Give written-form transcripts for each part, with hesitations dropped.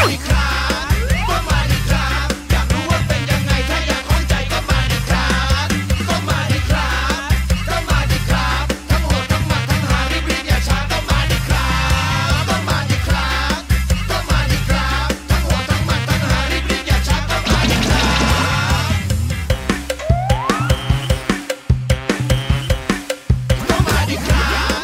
ดิครับก็มาดิครับอยากรู้ว่าเป็นยังไงถ้าอยากเข้าใจก็มาดิครับก็มาดิครับก็มาดิครับทั้งโหดทั้งหมัดทั้งหารีบอย่าช้าก็มาดิครับก็มาดิครับก็มาดิครับทั้งโหดทั้งหมัดทั้งหารีบอย่าช้าก็มาดิครับก็มาดิครับ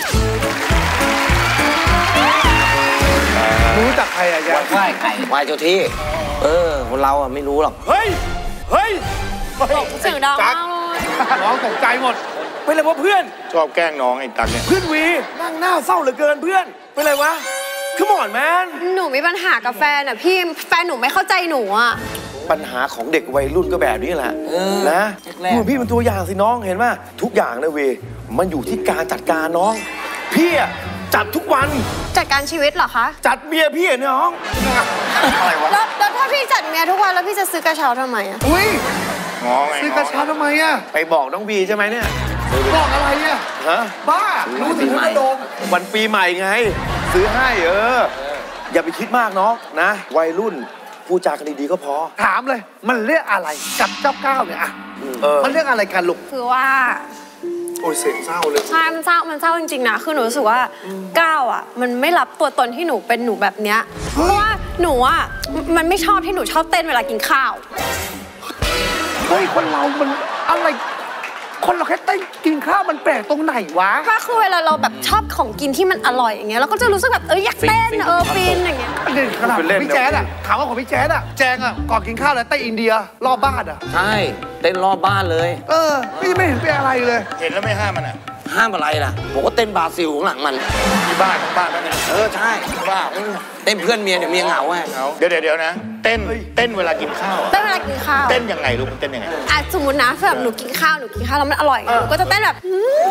รู้จักใครอะยายไหว้ใครไหว้เจ้าที่คนเราอะไม่รู้หรอกเฮ้ยเสียงดังมากเลยน้องตกใจหมดเป็นไรวะเพื่อนชอบแกล้งน้องไอ้ตั๊กเนี่ยเพื่อนวีนั่งหน้าเศร้าเหลือเกินเพื่อนเป็นไรวะคือหมอนแมนหนูมีปัญหากับแฟนอ่ะพี่แฟนหนูไม่เข้าใจหนูอ่ะปัญหาของเด็กวัยรุ่นก็แบบนี้แหละนะพี่เป็นตัวอย่างสิน้องเห็นไหมทุกอย่างนะเวมันอยู่ที่การจัดการน้องพี่จัดทุกวันจัดการชีวิตเหรอคะจัดเมียพี่น้องอะไรวะแล้วถ้าพี่จัดเมียทุกวันแล้วพี่จะซื้อกระเช้าทำไมอ่ะอุ้ยง้อไงซื้อกระเช้าทำไมอ่ะไปบอกน้องบีใช่ไหมเนี่ยบอกอะไรเนี่ยฮะบ้ารู้ถึงกระโดงวันปีใหม่ไงซื้อให้อย่าไปคิดมากน้องนะวัยรุ่นพูดจากันดีๆก็พอถามเลยมันเรียกอะไรกับเจ้าก้าวเนี่ยมันเรียกอะไรกันลูกคือว่าโอ้ยเสียงเศร้าเลยใช่มันเศร้าจริงๆนะคือหนูรู้สึกว่าก้าวอ่ะมันไม่รับตัวตนที่หนูเป็นหนูแบบเนี้ยเพราะว่าหนูอ่ะมันไม่ชอบที่หนูชอบเต้นเวลากินข้าวเฮ้ยคนเรามันอะไรคนเราแค่เต้นกินข้าวมันแปลกตรงไหนวะก็คือเวลาเราแบบชอบของกินที่มันอร่อยอย่างเงี้ยเราก็จะรู้สึกแบบอยากเต้นฟินอย่างเงี้ยขนาดพี่แจ๊ดอะถามว่าของพี่แจ๊ดอะแจงอะก่อนกินข้าวแล้วเต้นอินเดียรอบบ้านอะใช่เต้นรอบบ้านเลยพี่ไม่เห็นเป็นอะไรเลยเห็นแล้วไม่ห้ามมันอะห้ามอะไรล่ะผมก็เต้นบราซิลข้างหลังมันที่บ้านทั้งบ้านนั่นแหละใช่บ้าเต้นเพื่อนเมียเดี๋ยวเมียเหงาไงเดี๋ยวนะเต้นเวลากินข้าวเต้นเวลากินข้าวเต้นยังไงลูกเต้นยังไงสมมตินะแบบหนูกินข้าวแล้วมันอร่อยหนูก็จะเต้นแบบ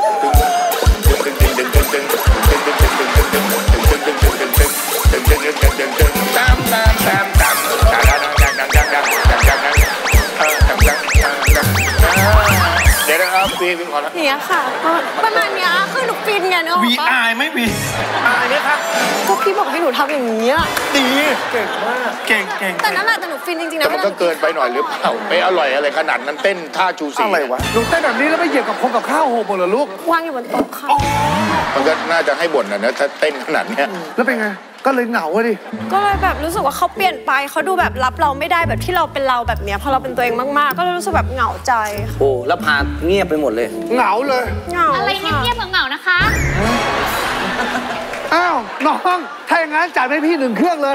เดี๋ยวนะครับพี่ขอแล้วเนี่ยค่ะประมาณเนี้ยคือหนูฟินไงเนอะวีอายไม่วีอายไหมครับพวกพี่บอกให้หนูทำอย่างนี้ดีเก่งมากเก่งแต่นั่นแหละแต่หนูฟินจริงๆนะแต่มันก็เกินไปหน่อยหรือเปล่าไปอร่อยอะไรขนาดนั้นเต้นท่าจูซี่อะไรวะหนูเต้นแบบนี้แล้วไม่เหยียบกับคงกับข้าวโหบเหรอลูกวางอยู่บนโต๊ะค่ะมันก็น่าจะให้บ่นนะถ้าเต้นขนาดนี้แล้วเป็นไงก็เลยเหงาดิก็เลยแบบรู้สึกว่าเขาเปลี่ยนไปเขาดูแบบรับเราไม่ได้แบบที่เราเป็นเราแบบเนี้ยพอเราเป็นตัวเองมากๆก็เลยรู้สึกแบบเหงาใจโอ้แล้วพาเงียบไปหมดเลยเหงาเลยเหงาอะไรเงียบๆเหงาๆนะคะอ้าวน้องถ้าอย่างนั้นจัดให้พี่1 เครื่องเลย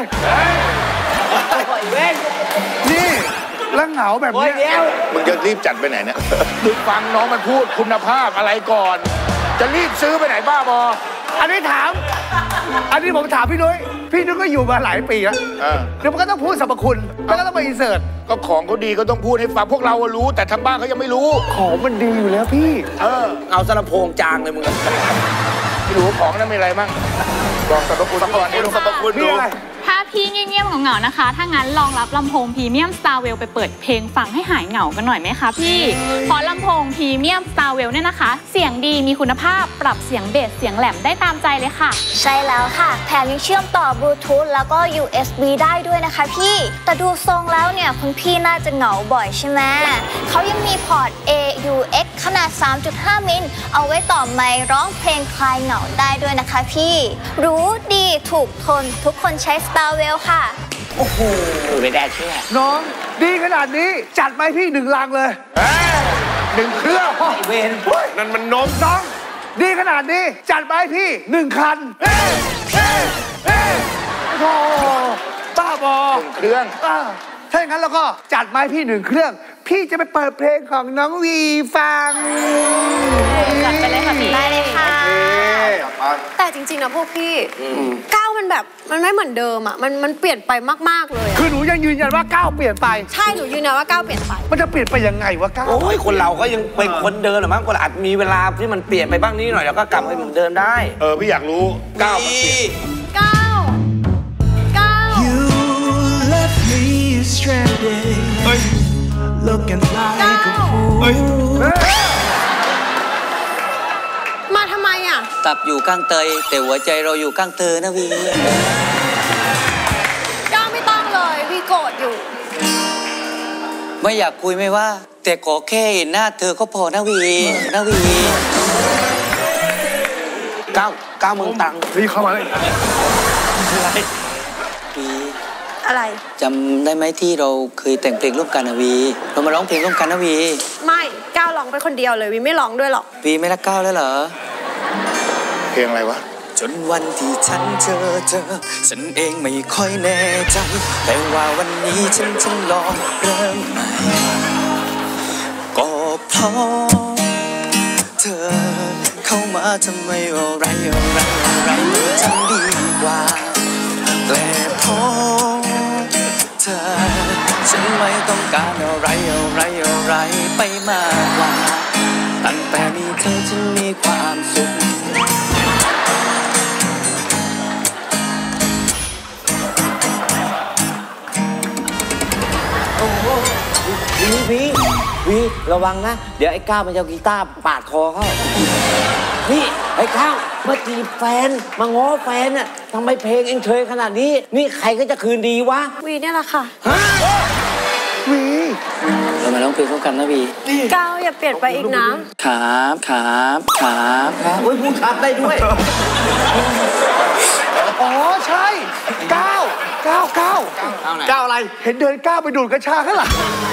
นี่แล้วเหงาแบบนี้มึงจะรีบจัดไปไหนเนี่ยดูฟังน้องมันพูดคุณภาพอะไรก่อนจะรีบซื้อไปไหนบ้าบออันนี้ผมถามพี่นุ้ยก็อยู่มาหลายปีแล้วเดี๋ยวมันก็ต้องพูดสรรพคุณแล้วก็ต้องมาอินเสิร์ตก็ของเขาดีก็ต้องพูดให้ฟังพวกเรารู้แต่ทางบ้านเขายังไม่รู้ของมันดีอยู่แล้วพี่เอาสารโพงจางเลยมึงไม่รู้ของนั้นมีอะไรมั่งบอกสรรพคุณก่อนดูสรรพคุณดูถ้าพี่เงียบๆเหงาๆนะคะถ้างั้นลองรับลำโพงพรีเมียม Starwell ไปเปิดเพลงฟังให้หายเหงากันหน่อยไหมคะพี่เพราะลำโพงพรีเมียม Starwell เนี่ยนะคะเสียงดีมีคุณภาพปรับเสียงเบสเสียงแหลมได้ตามใจเลยค่ะใช่แล้วค่ะแถมยังเชื่อมต่อบลูทูธแล้วก็ USB ได้ด้วยนะคะพี่แต่ดูทรงแล้วเนี่ยคุณพี่น่าจะเหงาบ่อยใช่ไหมเขายังมีพอร์ต AUX ขนาด 3.5 มิลเอาไว้ต่อไมค์ร้องเพลงคลายเหงาได้ด้วยนะคะพี่รู้ดีถูกทนทุกคนใช้ Starwell ค่ะโอ้โหไม่ได้เชื่อน้องดีขนาดนี้จัดไปพี่1 ลังเลย1 เครื่องเวนนั่นมันนมน้องดีขนาดนี้จัดไปพี่1 คันโอ้บ้าบอ 1 เครื่องถ้าอย่างนั้นเราก็จัดมาพี่1 เครื่องพี่จะไปเปิดเพลงของน้องวีฟังจัดไปเลยค่ะพี่ได้เลยค่ะแต่จริงๆนะพวกพี่ก้าวมันแบบมันไม่เหมือนเดิมอ่ะมันเปลี่ยนไปมากๆเลยคือหนูยังยืนยันว่าก้าวเปลี่ยนไปใช่หนูยืนยันว่าก้าวเปลี่ยนไปมันจะเปลี่ยนไปยังไงวะก้าวโอ้ยคนเราก็ยังเป็นคนเดิมหรือมั้งคนอาจมีเวลาที่มันเปลี่ยนไปบ้างนิดหน่อยแล้วก็กลับไปเหมือนเดิมได้พี่อยากรู้ก้าวมันเปลี่ยน You left me stranded looking like a fool มาทำไมอ่ะตับอยู่ข้างเตยแต่หัวใจเราอยู่ข้างเธอนะวีก้าวไม่อยากคุยไม่ว่า แต่ขอแค่เห็นหน้าเธอก็พอนะวีนะวีก้าวเมืองตรังพี่เข้ามาเลยวีอะไรจำได้ไหมที่เราเคยแต่งเพลงร่วมกันนะวีเรามาร้องเพลงร่วมกันนะวีไม่ก้าวร้องไปคนเดียวเลยวิไม่ร้องด้วยหรอกวีไม่รักก้าวแล้วเหรอเพลงอะไรวะจนวันที่ฉันเจอฉันเองไม่ค่อยแน่ใจแต่ว่าวันนี้ฉันลองเริ่มใหม่ก็เพราะเธอเข้ามาทำไมอะไรฉันดีกว่าแต่เพราะเธอฉันไม่ต้องการอะไรไปมากกว่าตั้งแต่มีเธอฉันมีความสุขวีระวังนะเดี๋ยวไอ้ก้าวมันจะเอากีตาร์ปาดคอเขานี่ไอ้ก้าวมาจีบแฟนมาง้อแฟนน่ะทำไมเพลงเองเฉยขนาดนี้นี่ใครก็จะคืนดีวะวีเนี่ยแหละค่ะเรามาร้องเพลงร่วมกันนะวีก้าวอย่าเปลี่ยนไปอีกนะครับโอ้ยพูดชัดได้ด้วยอ๋อใช่ก้าวอะไรเห็นเดินก้าวไปดูดกัญชาข้างหลัง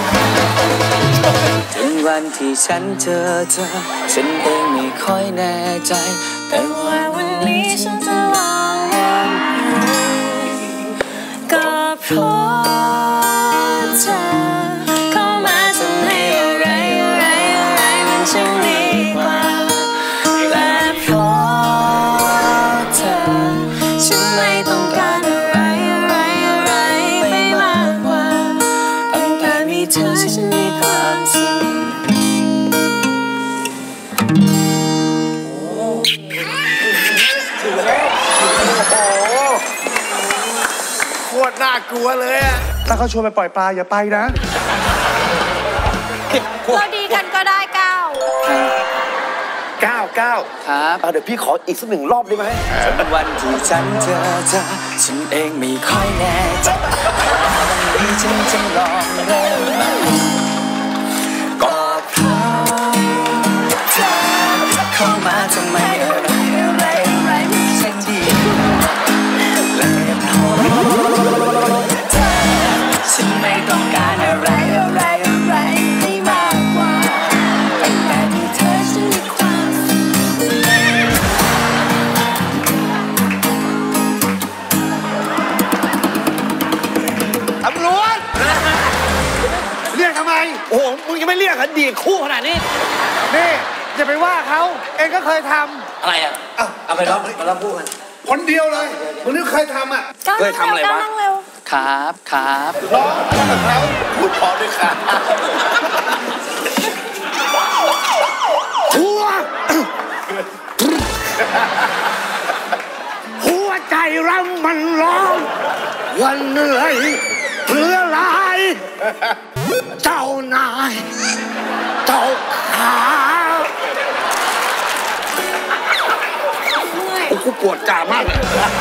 จนวันที่ฉันเจอฉันเองไม่ค่อยแน่ใจแต่ว่าวันนี้ฉันจะลองก็เพราะเธอเข้ามาทำให้อะไรมันช่างดีกว่าและเพราะเธอฉันไม่ต้องการอะไรไปมากกว่าตั้งแต่มีเธอฉันมีความสุขโคตรน่ากลัวเลยอะถ้าเขาชวนไปปล่อยปลาอย่าไปนะเราดีกันก็ได้ก้าวก้าวครับเดี๋ยวพี่ขออีกสักหนึ่งรอบได้ไหมจนวันที่ฉันเจอฉันเองไม่ค่อยแน่ใจวันนี้ฉันจะลองเริ่มใหม่ก็เพราะเธอเข้ามาทำไมอะไรฉันดีและเพราะเธอฉันไม่ต้องการอะไรให้มากกว่าตั้งแต่มีเธอฉันมีความสุขตำรวจ เรียกทำไมโอ้โหมึงยังไม่เรียกกันดีคู่ขนาดนี้นี่อย่าไปว่าเขาเองก็เคยทอะไรอ่ะเอาไปร้องพูดกันำคนเดียวเลยคนนี้เคยทำอ่ะเคยทำอะไรวะนั่งเร็วครับร้องกับเขาพูดพอด้วยค่ะหัวใจเรามันร้องวันเหนื่อยเพื่อลายเจ้านายเจ้าขากูปวดกามากเลย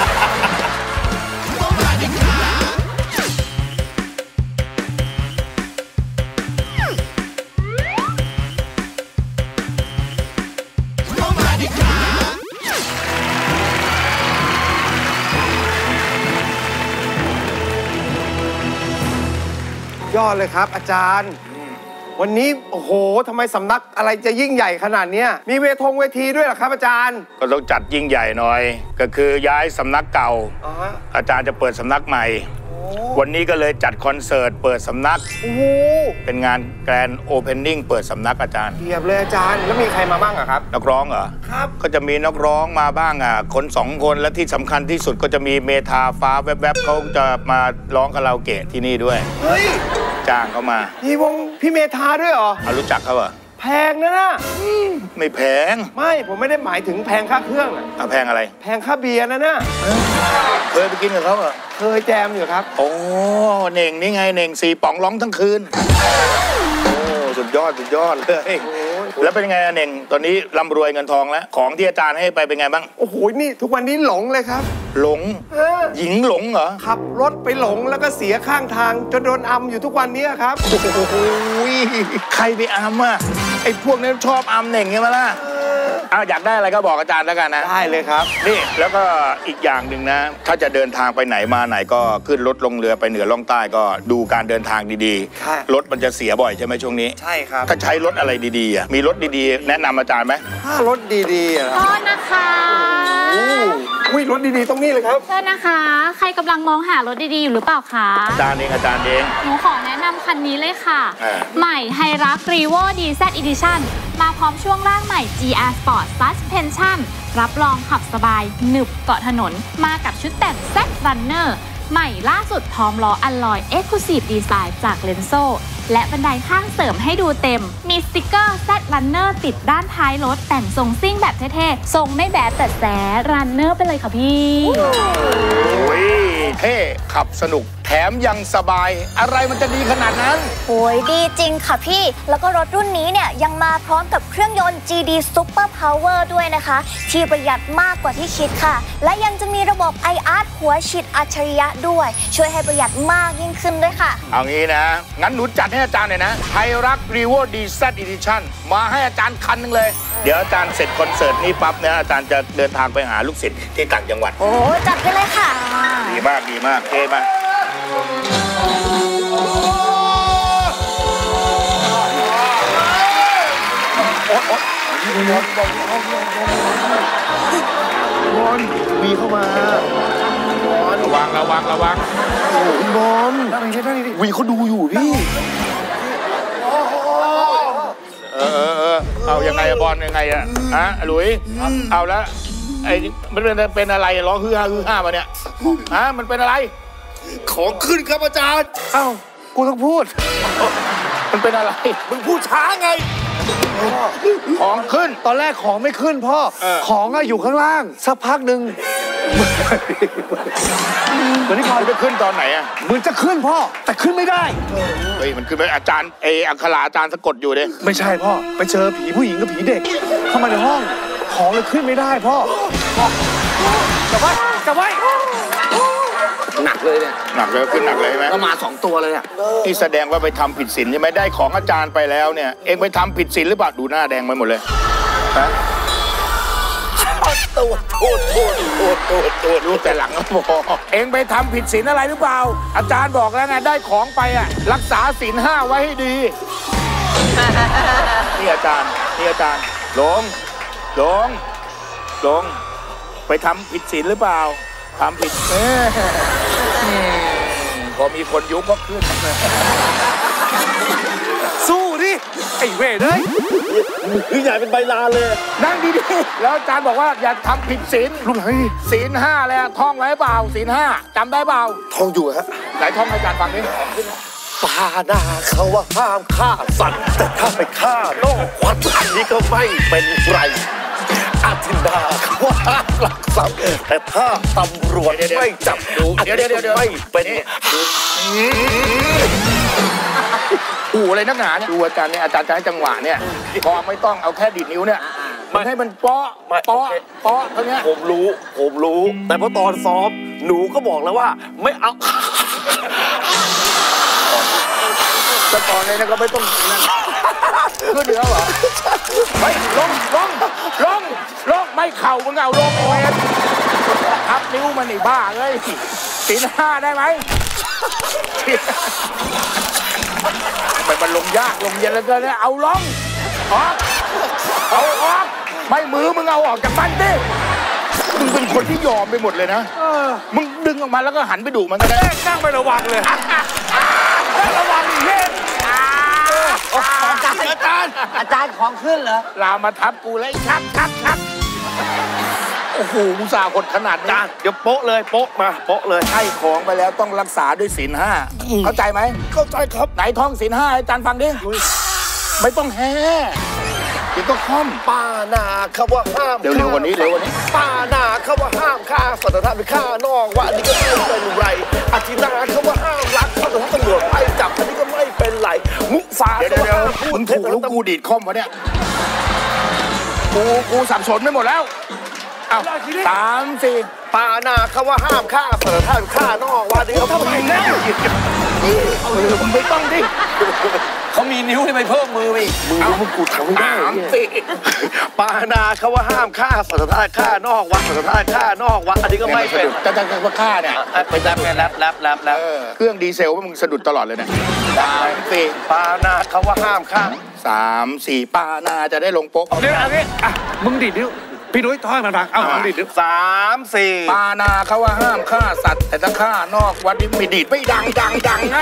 ยอดเลยครับอาจารย์ วันนี้โอ้โหทำไมสำนักอะไรจะยิ่งใหญ่ขนาดเนี้ยมีเวทีด้วยเหรอครับอาจารย์ก็ต้องจัดยิ่งใหญ่หน่อย ก็คือย้ายสำนักเก่า อาจารย์จะเปิดสำนักใหม่ วันนี้ก็เลยจัดคอนเสิร์ตเปิดสำนักโอ้โหเป็นงานแกรนด์โอเพนนิ่งเปิดสำนักอาจารย์เทียบเลยอาจารย์แล้วมีใครมาบ้างอะครับนักร้องเหรอครับก็จะมีนักร้องมาบ้างคนสองคนและที่สำคัญที่สุดก็จะมีเมธาฟ้าแวบๆเขาจะมาร้องคาราโอเกะที่นี่ด้วยเฮ้ยจ้างเขามามีวงพี่เมธาด้วยเหรอรู้จักเขาเหรอแพงนะไม่แพงไม่ผมไม่ได้หมายถึงแพงค่าเครื่องอะแพงอะไรแพงค่าเบียร์นะเคยไปกินกับเขาเหรอเคยแจมอยู่ครับโอ้เน่งนี่ไงเน่ง4 ป๋องร้องทั้งคืน โอ้สุดยอดเลย แล้วเป็นไงเน่งตอนนี้ร่ำรวยเงินทองแล้วของที่อาจารย์ให้ไปเป็นไงบ้างโอ้โหนี่ทุกวันนี้หลงเลยครับหลงหญิงหลงเหรอขับรถไปหลงแล้วก็เสียข้างทางจนโดนอัมอยู่ทุกวันนี้ครับโอ้โหใครไปอัมอ่ะไอ้พวกนี้ชอบอัมเหน่งใช่ไหมล่ะอยากได้อะไรก็บอกอาจารย์แล้วกันนะได้เลยครับนี่แล้วก็อีกอย่างหนึ่งนะถ้าจะเดินทางไปไหนมาไหนก็ขึ้นรถลงเรือไปเหนือล่องใต้ก็ดูการเดินทางดีๆรถมันจะเสียบ่อยใช่ไหมช่วงนี้ใช่ครับถ้าใช้รถอะไรดีๆมีรถดีๆแนะนำอาจารย์ไหมถ้ารถดีๆโทษนะคะอุ้ยรถดีๆตรงนี้เลยครับโทษนะคะใครกำลังมองหารถดีๆอยู่หรือเปล่าคะอาจารย์เองหนูขอแนะนำคันนี้เลยค่ะใหม่ไฮรัก Revo DZ Edition มาพร้อมช่วงล่างใหม่ GR Sport Suspension รับรองขับสบายหนึบเกาะถนนมากับชุดแต่ง Z Runner ใหม่ล่าสุดพร้อมล้ออัลลอย Exclusive Design จาก Lenso และบันไดข้างเสริมให้ดูเต็มมีสติกเกอร์ Z Runner ติดด้านท้ายรถแต่งทรงซิ่งแบบเท่ๆทรงไม่แบดแต่แส Runner ไปเลยค่ะพี่โอ้ยเท่ขับสนุกแถมยังสบายอะไรมันจะดีขนาดนั้นโอ้ยดีจริงค่ะพี่แล้วก็รถรุ่นนี้เนี่ยยังมาพร้อมกับเครื่องยนต์ GD Super Power ด้วยนะคะที่ประหยัดมากกว่าที่คิดค่ะและยังจะมีระบบ iArt หัวฉีดอัจฉริยะด้วยช่วยให้ประหยัดมากยิ่งขึ้นด้วยค่ะเอางี้นะงั้นหนูจัดให้อาจารย์หน่อยนะไฮรัก Revo DZ Edition มาให้อาจารย์คันนึงเลยเดี๋ยวอาจารย์เสร็จคอนเสิร์ตนี้ปั๊บเนี่ยอาจารย์จะเดินทางไปหาลูกศิษย์ที่ต่างจังหวัดโอ้จัดไปเลยค่ะดีมากเท่มากบอลวีเข้ามาระวังโอ้ยบอลวีเขาดูอยู่พี่เอายังไงบอลยังไงอะหลุยเอาแล้วไอ้มันเป็นอะไรร้องฮือฮามาเนี่ยมันเป็นอะไรของขึ้นครับอาจารย์กูต้องพูดมันเป็นอะไรมึงพูดช้าไงของขึ้นตอนแรกของไม่ขึ้นพ่อของอยู่ข้างล่างสักพักหนึ่งวันนี้พอจะขึ้นตอนไหนมันจะขึ้นพ่อแต่ขึ้นไม่ได้เฮ้ยมันขึ้นไปอาจารย์อัคราอาจารย์สะกดอยู่ดิไม่ใช่พ่อไปเจอผีผู้หญิงกับผีเด็กเข้ามาในห้องของเลยขึ้นไม่ได้พ่อจับไว้หนักเลยเนี่ยหนักเลยขึ้นหนักเลยไหมก็มา2ตัวเลยที่แสดงว่าไปทำผิดศีลใช่ไหมได้ของอาจารย์ไปแล้วเนี่ยเองไปทำผิดศีลหรือเปล่าดูหน้าแดงไปหมดเลยฮะตัวรู้แต่หลังก็พอเองไปทำผิดศีลอะไรหรือเปล่าอาจารย์บอกแล้วไงได้ของไปรักษาศีล5ไว้ให้ดีนี่อาจารย์ลงไปทำผิดศีลหรือเปล่าทำผิดพอมีคนยุก็ขึ้นสู้ดิไอ้เว้ยเลยพี่ใหญ่เป็นใบลาเลยนั่งดีๆแล้วอาจารย์บอกว่าอย่าทำผิดศีลรู้ไหมศีล5เลยท่องไว้เปล่าศีล5จำได้เปล่าท่องอยู่ฮะไหนท่องให้อาจารย์ฟังดิปานาเขาว่าห้ามฆ่าสัตว์แต่ถ้าไปฆ่านอกวัดอันนี้ก็ไม่เป็นไรอาทินดาเขาว่าห้ามลักทรัพย์แต่ถ้าตำรวจไม่จับดูเดี๋ยวไม่เป็นอะไรนักหนาเนี่ยดูอาจารย์เนี่ยอาจารย์จะให้จังหวะเนี่ยพอไม่ต้องเอาแค่ดีดนิ้วเนี่ยมันให้มันเปาะเท่านี้ผมรู้แต่พอตอนซ้อมหนูก็บอกแล้วว่าไม่เอาแต่ตอนนี้ก็ไม่ต้องนั่นก็เดือดเหรอไม่ลงไม่เข่ามึงเอาลงเองทับนิ้วมันอีบ้าเลยศีล5ได้ไหมมันลงยากลงเย็นแล้วก็เนี่ยเอาลงออกไม่มือมึงเอาออกจากมันดิมึงเป็นคนที่ยอมไปหมดเลยนะมึงดึงออกมาแล้วก็หันไปดุมันก็ได้นั่งไประวังเลยระวังอีกเล่นอาจารย์ของขึ้นเหรอลามาทับกูเลยชักโอ้โหมุสาหดขนาดนี้เดี๋ยวโป๊ะเลยให้ของไปแล้วต้องรักษาด้วยศีล5เข้าใจไหมเข้าใจครับไหนท่องศีล5อาจารย์ฟังดิไม่ต้องแห่เดี๋ยวก็คล่อมปานาเขาว่าห้ามเร็วกว่านี้ปานาเขาว่าห้ามฆ่าสัตว์แต่ถ้าไปฆ่านอกวัดอันนี้ก็ไม่เป็นไรอาทินาเขาว่าห้ามลักทรัพย์แต่ถ้าตำรวจไม่จับอันนี้ก็ไม่เป็นไรมุสาเดี๋ยวมึงถูกลูกกูดีดคอมวะเนี่ยกูสับสนไม่หมดแล้ว3 4 ปานาเขาว่าห้ามฆ่าเสือท่านฆ่านอกว่าเดี๋ยวทำไมนะไม่ต้องดิเขามีนิ้วให้ไปเพิ่มมือไปมือมึงกูทำไม่ได้สิปานาเขาว่าห้ามฆ่าเสือท่านฆ่านอกวัดเสือท่านฆ่านอกวัดอันนี้ก็ไม่เป็นจะว่าฆ่าเนี่ยเป็นแรปเครื่องดีเซลว่ามึงสะดุดตลอดเลยเนี่ยปานาเขาว่าห้ามฆ่า 3 4ปานาจะได้ลงโป๊กเดี๋ยวอันนี้มึงดิดนิ้วพี่นุ้ยท้อยมันฟังมึงดิดนิ้ว 3 4 ปานาเขาว่าห้ามฆ่าสัตว์แต่ถ้าฆ่านอกวัดนี่ไม่ดีดไม่ดังนะ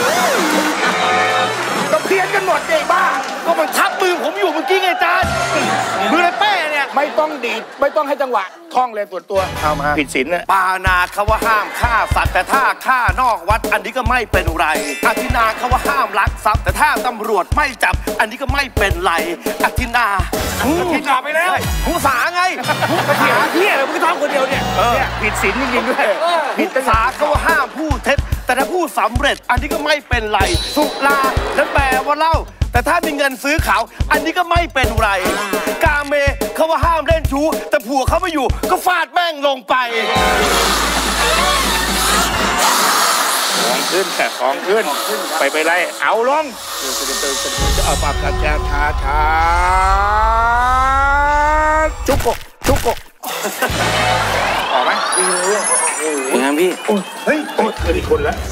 ก็เพี้ยนกันหมดไอ้บ้าก็มันทับมือผมอยู่เมื่อกี้ไงจานมือไรเป้เนี่ยไม่ต้องดีดไม่ต้องให้จังหวะท่องเลยส่วนตัวเอามาผิดศีลเนี่ยปานาเขาว่าห้ามฆ่าสัตว์แต่ถ้าฆ่านอกวัดอันนี้ก็ไม่เป็นไรอธินาเขาว่าห้ามลักทรัพย์แต่ถ้าตำรวจไม่จับอันนี้ก็ไม่เป็นไรอธินาไปแล้วผู้สาไงเถียงพี่อะไรมึงท้องคนเดียวเนี่ยผิดศีลจริงๆด้วยผิดภาษาเขาว่าห้ามพูดเท็จแต่ถ้าพูดสำเร็จอันนี้ก็ไม่เป็นไรสุรานั้นแปลว่าเหล้าแต่ถ้ามีเงินซื้อเขาอันนี้ก็ไม่เป็นไรกาเมเขาว่าห้ามเล่นชู้แต่ผัวเขาไม่อยู่ก็ฟาดแม่งลงไปของขึ้นแต่ของขึ้นไปไรเอาลงจะเอาปากกาแจช้าจุกกออกไหมยังไงพี่เฮ้ยเกิดอีกคนแล้ว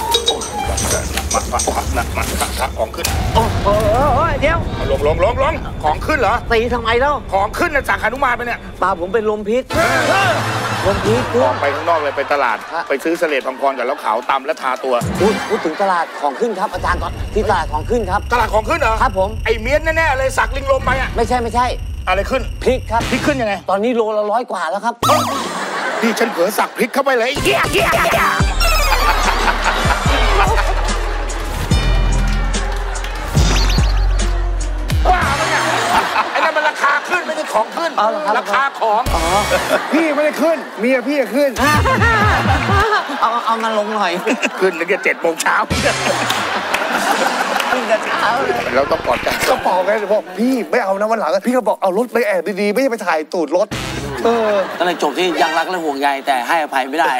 มาของขึ้นเดี๋ยวลงของขึ้นเหรอตีทำไมแล้วของขึ้นนะจากหนุมานไปเนี่ยตาผมเป็นลมพิษออกไปข้างนอกเลยไปตลาดไปซื้อเสลดพังกรกับแล้วขาวตำและทาตัวพูดถึงตลาดของขึ้นครับอาจารย์ที่ตลาดของขึ้นครับตลาดของขึ้นเหรอครับผมไอเมียนแน่ๆเลยสักลิงลมไปอ่ะไม่ใช่อะไรขึ้นพริกครับพริกขึ้นยังไงตอนนี้โลละ100 กว่าแล้วครับพี่ฉันเผลอสักพริกเข้าไปเลยว่ามันเนี่ยไอ้นั่นมันราคาขึ้นไม่ได้ของขึ้นราคาของพี่ไม่ได้ขึ้นเมียพี่ขึ้นเอามาลงหน่อยขึ้นตั้งแต่7 โมงเช้าเราต้องปลอดใจก็บอกไงบอกพี่ไม่เอานะวันหลังพี่ก็บอกเอารถไปแอบดีๆไม่ใช่ไปถ่ายตูดรถก็เลยจบที่ยังรักและห่วงใยแต่ให้อภัยไม่ได้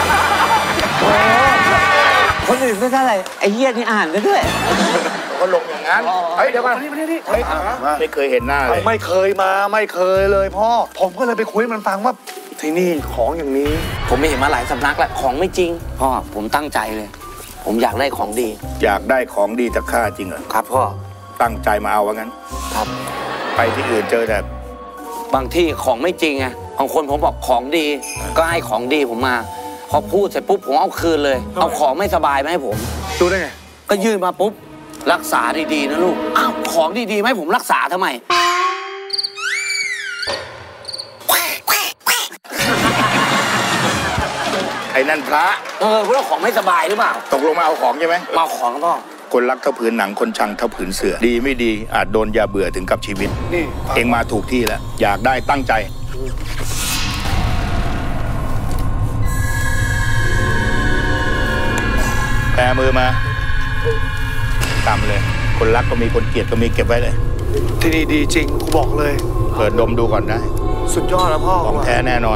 คนอื่นไม่ได้อะไรไอ้เหี้ยนี่อ่านได้ด้วยก็ลงอย่างนั้นเฮ้ยเดี๋ยวก่อนไม่เคยเห็นหน้าเลยไม่เคยเลยพ่อผมก็เลยไปคุยมันฟังว่าที่นี่ของอย่างนี้ผมไม่เห็นมาหลายสำนักแล้วของไม่จริงพ่อผมตั้งใจเลยผมอยากได้ของดีอยากได้ของดีจากข้าจริงเหรอครับพ่อตั้งใจมาเอาว่างั้นครับไปที่อื่นเจอแต่บางที่ของไม่จริงไงบางคนผมบอกของดีก็ให้ของดีผมมาพอพูดเสร็จปุ๊บผมเอาคืนเลยเอาของไม่สบายมาให้ผมดูได้ไงก็ยื่นมาปุ๊บรักษาดีๆนะลูกอ้าวของดีๆไหมผมรักษาทำไมไอ้นั่นพระเพราะของไม่สบายหรือเปล่าตกลงมาเอาของใช่ไหมมาของพ่อคนรักเท่าผืนหนังคนชังเท่าผืนเสือดีไม่ดีอาจโดนยาเบื่อถึงกับชีวิตนี่เองมาถูกที่แล้วอยากได้ตั้งใจแปรมือมาตามเลยคนรักก็มีคนเกลียดก็มีเก็บไว้เลยที่นี่ดีจริงกูบอกเลยเปิดดมดูก่อนได้สุดยอดแล้วพ่อของแท้แน่นอน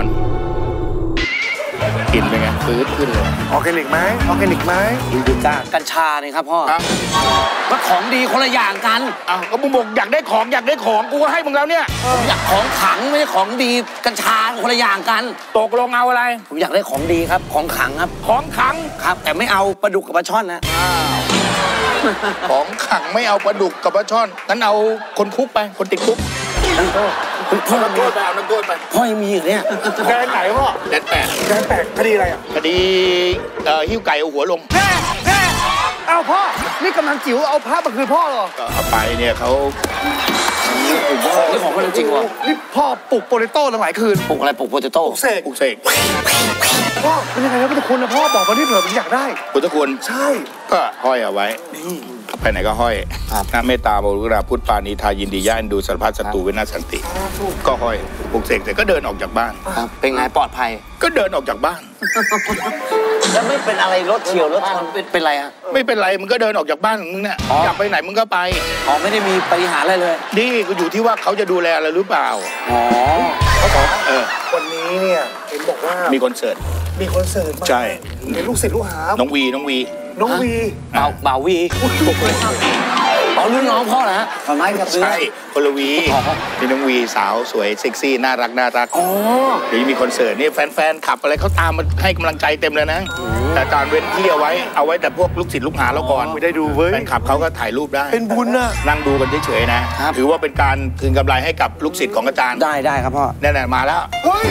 กินเป็นไงฟื้นขึ้นเลยออร์แกนิกไหมดูจ้ากัญชาเนี่ยครับพ่อว่าของดีคนละอย่างกันก็มึงบอกอยากได้ของกูก็ให้มึงแล้วเนี่ยผมอยากของขังไม่ใช่ของดีกัญชาคนละอย่างกันตกลงเอาอะไรผมอยากได้ของดีครับของขังครับของขังครับแต่ไม่เอาปลาดุกกับปลาช่อนนะของขังไม่เอาปลาดุกกับปลาช่อนงั้นเอาคนคุกไปคนติดคุกพ่อน้ำโทษไปเอาน้ำโทษไปพ่อยังมีอยู่เนี่ยแดนไหนพ่อแดนแปดคดีอะไรอ่ะคดีหิ้วไก่เอาหัวลงแน่เอาพ่อนี่กำลังจิ๋วเอาภาพมาคืนพ่อเหรอเอาไปเนี่ยเขานี่ของพ่อจริงวะนี่พ่อปลุกโปเตโต้หลายคืนปลุกอะไรปลุกโปเตโต้ปลุกเสกพ่อเป็นยังไงครับพุทธคุณนะพ่อบอกมาที่เผื่อผมอยากได้พุทธคุณใช่ก็ห้อยเอาไว้ไปไหนก็ห้อยน้าเมตตาบรุณาพุทธปานีทายินดีย่าอินดูสารพัดศัตรูเวนาสันติก็ห้อยปลุกเสกแต่ก็เดินออกจากบ้านเป็นไงปลอดภัยก็เดินออกจากบ้านแล้วไม่เป็นอะไรรถเฉียวรถชนเป็นไรอะไม่เป็นไรมึงก็เดินออกจากบ้านของมึงเนี่ยอยากไปไหนมึงก็ไปไม่ได้มีปัญหาอะไรเลยนี่ก็อยู่ที่ว่าเขาจะดูแลอะไรหรือเปล่าวันนี้เนี่ยเห็นบอกว่ามีคอนเสิร์ตมาใช่เป็นลูกศิษย์ลูกหาน้องวีบ่าววีเอารุ่นน้องพ่อนะทำไมกับซื้อใช่คนละวีมีน้องวีสาวสวยเซ็กซี่น่ารักเดี๋ยวมีคอนเสิร์ตนี่แฟนขับอะไรเขาตามมาให้กำลังใจเต็มเลยนะแต่ตอนเว้นที่เอาไว้แต่พวกลูกศิษย์ลูกหาเราก่อนไม่ได้ดูเว้ยแฟนขับเขาก็ถ่ายรูปได้เป็นบุญนะนั่งดูกันเฉยๆนะถือว่าเป็นการคืนกำไรให้กับลูกศิษย์ของอาจารย์ได้ครับพ่อแน่ๆมาแล้วเฮ้ย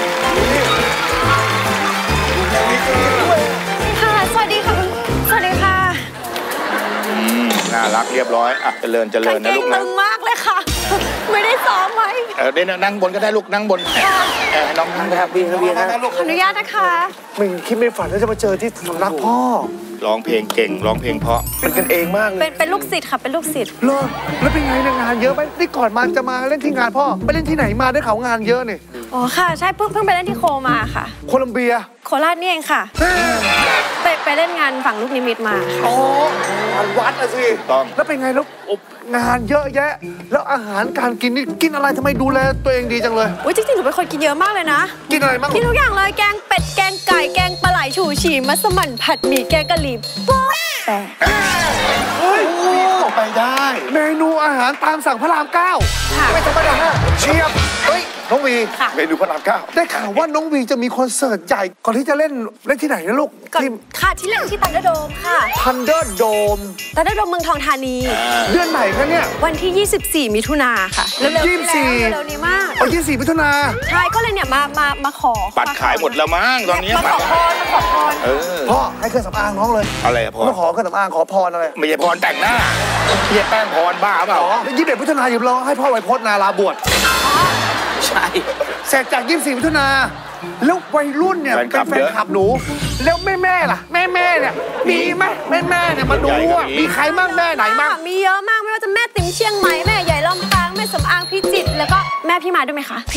ค่ะสวัสดีค่ะสวัสดีค่ะน่ารักเรียบร้อยอ่ะเจริญนะลูกนะตึงมากเลยค่ะไม่ได้ซ้อมไว้ได้นั่งบนก็ได้ลูกนั่งบนน้องนั่งครับพี่นะขออนุญาตนะคะไม่คิดไม่ฝันว่าจะมาเจอที่สำนักพ่อร้องเพลงเก่งร้องเพลงเพราะเป็นกันเองมากเลยเป็นลูกศิษย์ค่ะเป็นลูกศิษย์เหรอแล้วเป็นไงงานเยอะไหมนี่ก่อนมาจะมาเล่นที่งานพ่อไปเล่นที่ไหนมาได้ข่าวงานเยอะนี่อ๋อค่ะใช่เพิ่งไปเล่นที่โคมาค่ะโคลัมเบียโคราชนี่เองค่ะไปเล่นงานฝั่งลูกนิมิตมาอ๋องานวัดอะสิแล้วเป็นไงแล้วงานเยอะแยะแล้วอาหารการกินนี่กินอะไรทำไมดูแลตัวเองดีจังเลยอุ้ยจริงๆหนูเป็นคนกินเยอะมากเลยนะกินอะไรบ้างกินทุกอย่างเลยแกงเป็ดแกงไก่แกงปลาไหลฉู่ฉี่มัสมั่นผัดหมี่แกงกะหรี่ป๊อกแต่เฮ้ยไปได้เมนูอาหารตามสั่งพระราม9ไม่ธรรมดาเชียบเฮ้ยน้องวีเมนูพระราม9ได้ข่าวว่าน้องวีจะมีคอนเสิร์ตใหญ่ก่อนที่จะเล่นที่ไหนนะลูกค่ะที่เล่นที่ทันเดอร์โดมค่ะทันเดอร์โดมเมืองทองธานีเดือนไหนคะเนี่ยวันที่24มิถุนาค่ะเร็วๆนี้มาก 24มิถุนาใช่ก็เลยเนี่ยมาขอบัตรขายหมดแล้วมั้งตอนนี้มาขอพรพ่อให้เครื่องสำอางน้องเลยอะไรพ่อมาขอเครื่องสำอางขอพรอะไรไม่ใช่พรแต่งหน้าเพียแป้งพรบ้าเปล่า 21มิถุนาอยู่รอให้พ่อไวโพจน์นาลาบวชใช่เสร็จจาก24มิถุนาแล้ววัยรุ่นเนี่ยเป็นแฟนคลับหนูแล้วแม่ล่ะแม่เนี่ยมีไหมแม่เนี่ยมาดูว่ามีใครบ้างแม่ไหนบ้างมีเยอะมากไม่ว่าจะแม่ติ๋มเชียงใหม่แม่ใหญ่ลำปางแม่สำอางพิจิตรแล้วก็แม่พี่มาด้วยไหมคะ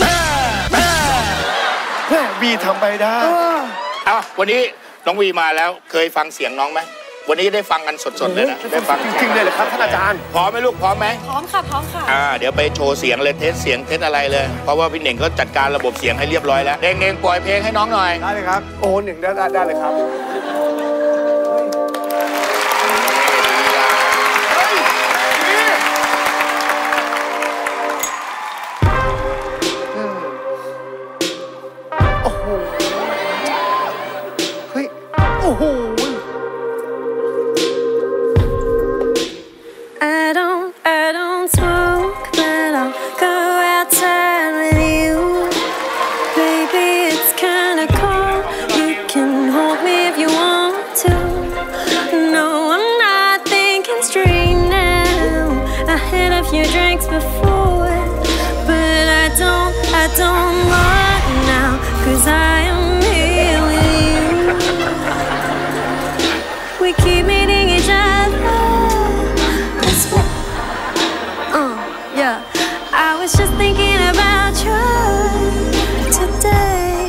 แม่วีทำไปได้วันนี้น้องวีมาแล้วเคยฟังเสียงน้องไหมวันนี้ได้ฟังกันสดๆเลยนะได้ฟังจริงๆเลยเหรอครับท่านอาจารย์พร้อมไหมลูกพร้อมไหมพร้อมค่ะเดี๋ยวไปโชว์เสียงเลยเทสเสียงเทสอะไรเลยเพราะว่าพี่เหน่งก็จัดการระบบเสียงให้เรียบร้อยแล้วเน่งปล่อยเพลงให้น้องหน่อยได้เลยครับโอ้หนึ่งได้เลยครับโอ้โหเฮ้ยโอ้โห I don't smoke, but I'll go outside with you. Baby, it's kinda cold. You can hold me if you want to. No, I'm not thinking straight now. I had a few drinks before, but I don't mind now, 'cause I am here with you. We keep meeting each other.Yeah, I was just thinking about you today.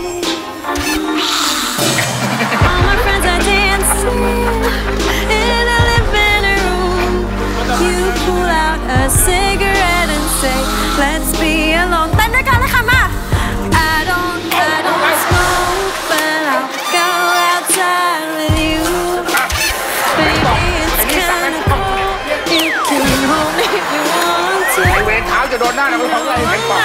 All my friends are dancing in a living room. You pull out a cigarette and say, "Let's be alone." เต้นด้วยกันเลยค่ะมา I don't smoke, but I'll go outside with you. Baby, it's kinda cold. You can hold me if you want to. ไอเวรเท้าจะโดนหน้าเราเป็นของอะไรเป็นปาก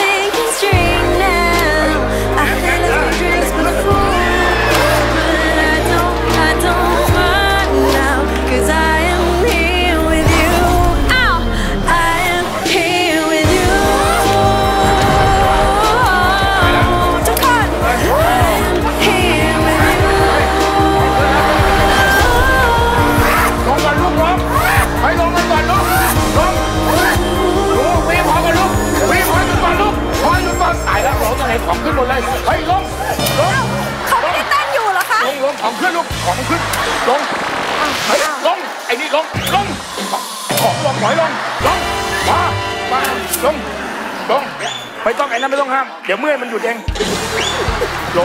ของขึ้นหมดเลยเฮ้ยลงเขาไม่ได้เต้นอยู่เหรอคะลงของขึ้นลูกของขึ้นลงเฮ้ยลงไอ้นี่ลงของลงหน่อยลงมาลงไม่ต้องไอ้นั่นไม่ต้องห้ามเดี๋ยวเมื่อยมันหยุดเองลง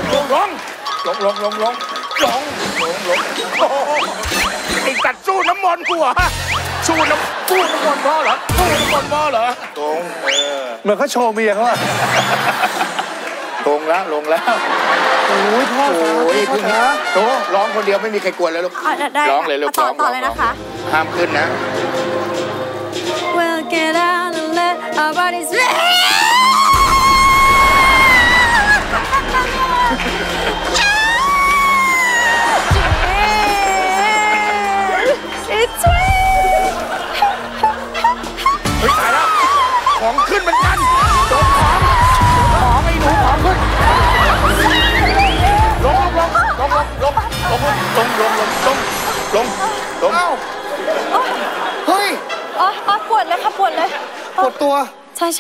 ไอ้ตัดสู้น้ำมนต์กูเหรอสู้น้ำมนต์พ่อเหรอสู้น้ำมนต์พ่อเหรอตรงเหมือนเขาโชว์เมียเขาอะลงแล้วโอ้ยพ่อพึ่งนะโตร้องคนเดียวไม่มีใครกวนแล้วลูกร้องเลยลูกต่อเลยนะคะห้ามขึ้นนะ Well, get out and let our bodies It's เฮ้ยตายแล้วของขึ้นเหมือนกันโดนของไอ้หนูของขึ้นลงเฮ้ยปวดเลยค่ะปวดเลยปวดตัวใช่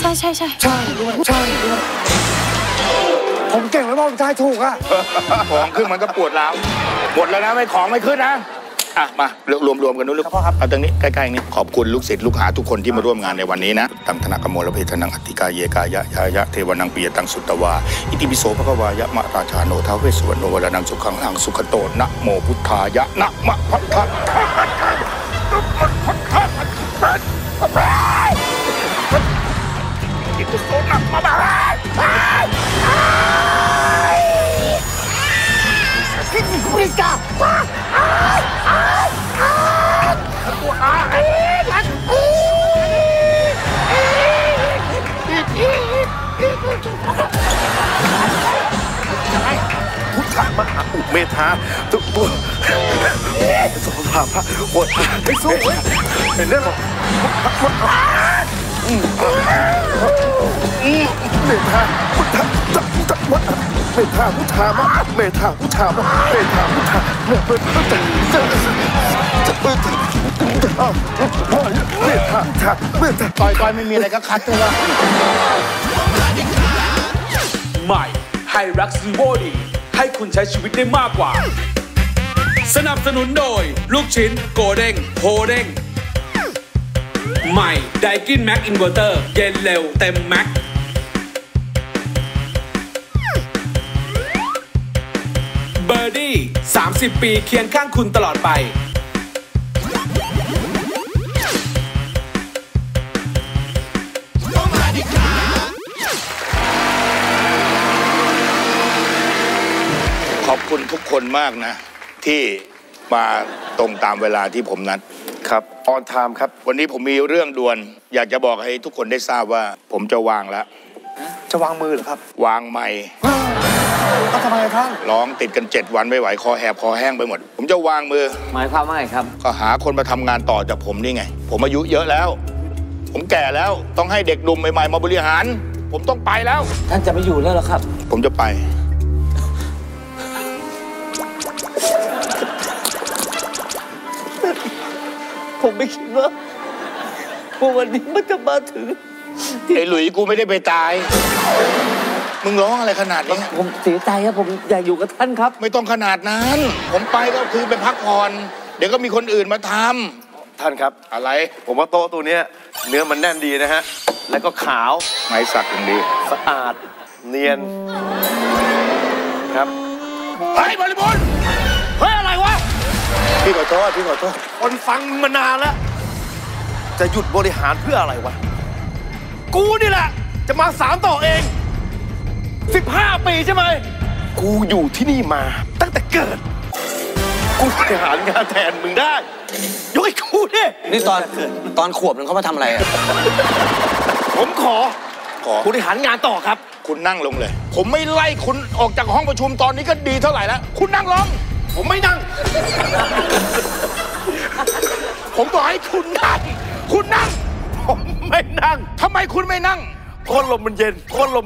ผมเก่งแล้วบอกใจถูกอะของขึ้นมันก็ปวดแล้วหมดแล้วนะไม่ของไม่ขึ้นนะมารวมกันนู้นลูกเอาตรงนี้ใกล้ๆนี่ขอบคุณลูกศิษย์ลูกหาทุกคนที่มาร่วมงานในวันนี้นะตังธนกโมลเพทนังอติกาเยกายะยายะเทวนังปิยตังสุตวาอิติปิโสภควายะมะราชาโนท้าวเวสสุวรรณโนวรนังสุขังหังสุขโตนะโมพุทธายะนะมะพัทธะอิติปิโสนะมะบากินกุริกาพุทธมหาอุเมธาทุกบุญสมภาพระโอดไม่สู้เป็นเรื่องของเมธาพุทธเมธาพุทธามะเมธาพุทธามะเมธาพุทธาเมธาพุทธาต่อยไม่มีอะไรก็คัดเลยว่าใหม่ไฮรักซ์โบดี้ให้คุณใช้ชีวิตได้มากกว่าสนับสนุนโดยลูกชิ้นโกเด้งโฮเด้งใหม่ไดกินแม็กอินเวอร์เตอร์เย็นเร็วเต็มแม็กเบอร์ดี้30 ปีเคียงข้างคุณตลอดไปขอบคุณทุกคนมากนะที่มาตรงตามเวลาที่ผมนัดครับออนไทม์ครับวันนี้ผมมีเรื่องด่วนอยากจะบอกให้ทุกคนได้ทราบว่าผมจะวางแล้วจะวางมือเหรอครับวางไม่ทำไมท่านร้องติดกัน7 วันไม่ไหวคอแหบคอแห้งไปหมดผมจะวางมือหมายความว่าไงครับก็หาคนมาทำงานต่อจากผมนี่ไงผมอายุเยอะแล้วผมแก่แล้วต้องให้เด็กหนุ่มใหม่ๆมาบริหารผมต้องไปแล้วท่านจะไปอยู่แล้วเหรอครับผมจะไปผมไม่คิดว่าวันนี้มันจะมาถึงไอ้หลุยกูไม่ได้ไปตายมึงร้องอะไรขนาดนี้ผมเสียใจครับผมอยากอยู่กับท่านครับไม่ต้องขนาดนั้นผมไปก็คือไปพักผ่อนเดี๋ยวก็มีคนอื่นมาทำท่านครับอะไรผมว่าโต๊ะตัวนี้เนื้อมันแน่นดีนะฮะแล้วก็ขาวไม้สักอย่างดีสะอาดเนียนครับเฮ้ยบริบูรณ์เฮ้ยอะไรวะพี่ขอโทษคนฟังมานานแล้วจะหยุดบริหารเพื่ออะไรวะกูนี่แหละจะมาสานต่อเอง15 ปีใช่ไหมกูอยู่ที่นี่มาตั้งแต่เกิดกูบริหารงานแทนมึงได้ยกให้กูดินี่ตอนขวบนึงเขามาทำอะไรอ่ะผมขอบริหารงานต่อครับคุณนั่งลงเลยผมไม่ไล่คุณออกจากห้องประชุมตอนนี้ก็ดีเท่าไหร่แล้วคุณนั่งลงผมไม่นั่งผมบอกให้คุณนั่งผมไม่นั่งทำไมคุณไม่นั่งคนลมมันเย็น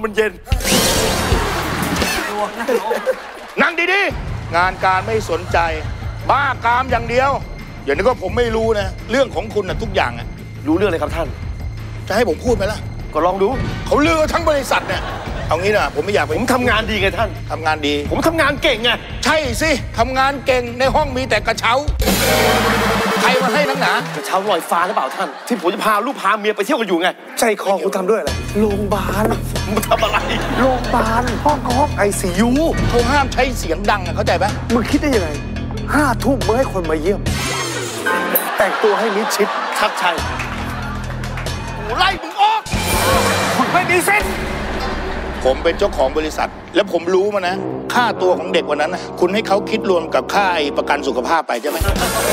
นั่งดีๆงานการไม่สนใจบ้ากามอย่างเดียวอย่างนี้ก็ผมไม่รู้นะเรื่องของคุณนะทุกอย่างอะรู้เรื่องอะไรครับท่านจะให้ผมพูดไหมล่ะก็ลองดูเขาลือทั้งบริษัทเนี่ยเอางี้นะผมไม่อยากผมทำงานดีไงท่านทำงานดีผมทำงานเก่งไงใช่สิทำงานเก่งในห้องมีแต่กระเช้าใครมาให้นักหนากระเช้าลอยฟ้าหรือเปล่าท่านที่ผมจะพาลูกพาเมียไปเที่ยวกันอยู่ไงใจคอคุณทำด้วยอะไรโรงพยาบาลมึงทำอะไรโรงพยาบาลห้องICU เขาห้ามใช้เสียงดังเข้าใจไหมมึงคิดได้ยังไง5 ทุ่มมึงให้คนมาเยี่ยมแต่งตัวให้มิดชิดชัดชัยไล่มึงออกคุณไม่มีเส้นผมเป็นเจ้าของบริษัทแล้วผมรู้มานะค่าตัวของเด็กวันนั้นนะคุณให้เขาคิดรวมกับค่าประกันสุขภาพไปใช่ไหม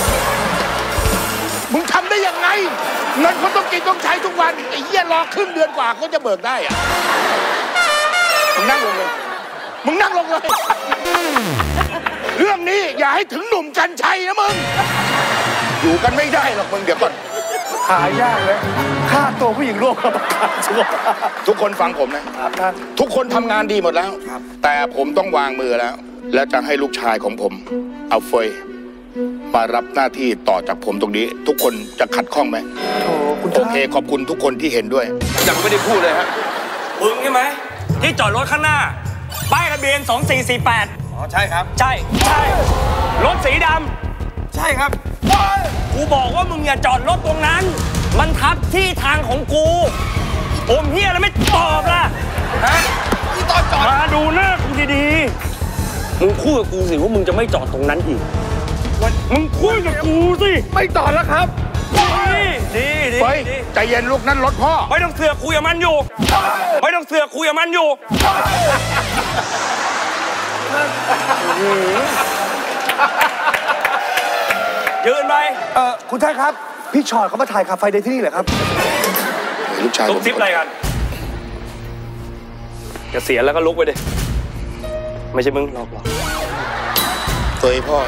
มึงทำได้ยังไงเงินเขาต้องกินต้องใช้ทุกวันไอ้เหี้ยรอครึ่งเดือนกว่าเขาจะเบิกได้อะมึงนั่งลงเลยมึงนั่งลงเลยเรื่องนี้อย่าให้ถึงหนุ่มกัญชัยนะมึงอยู่กันไม่ได้หรอกมึงเดี๋ยวก่อนหายากเลยค่าตัวผู้หญิงร่วมกับประกันสุขภาพทุกคนฟังผมนะทุกคนทำงานดีหมดแล้วแต่ผมต้องวางมือแล้วและจะให้ลูกชายของผมเอาเฟยมารับหน้าที่ต่อจากผมตรงนี้ทุกคนจะขัดข้องไหมโอเคขอบคุณทุกคนที่เห็นด้วยยังไม่ได้พูดเลยฮะมึงใช่ไหมที่จอดรถข้างหน้าป้ายทะเบียน2448 อ๋อใช่ครับใช่รถสีดำใช่ครับกูบอกว่ามึงอย่าจอดรถตรงนั้นมันทับที่ทางของกูผมเฮียแล้วไม่ตอบล่ะฮะนี่ตอนจอดมาดูหน้ากูดีๆมึงพูดกับกูสิว่ามึงจะไม่จอดตรงนั้นอีกมึงคุยกับกูสิไม่จอดแล้วครับดีใจเย็นลูกนั่นรถพ่อไม่ต้องเสือกคุยกับมันอยู่ไม่ต้องเสือกคุยกับมันอยู่ยืนไปคุณท่านครับพี่ชอดเขามาถ่ายคาเฟ่เดย์ที่นี่เหรอครับลูกชายลุกซิปอะไรกันจะเสียแล้วก็ลุกไปดิไม่ใช่มึงหรอกเฟยพ่อ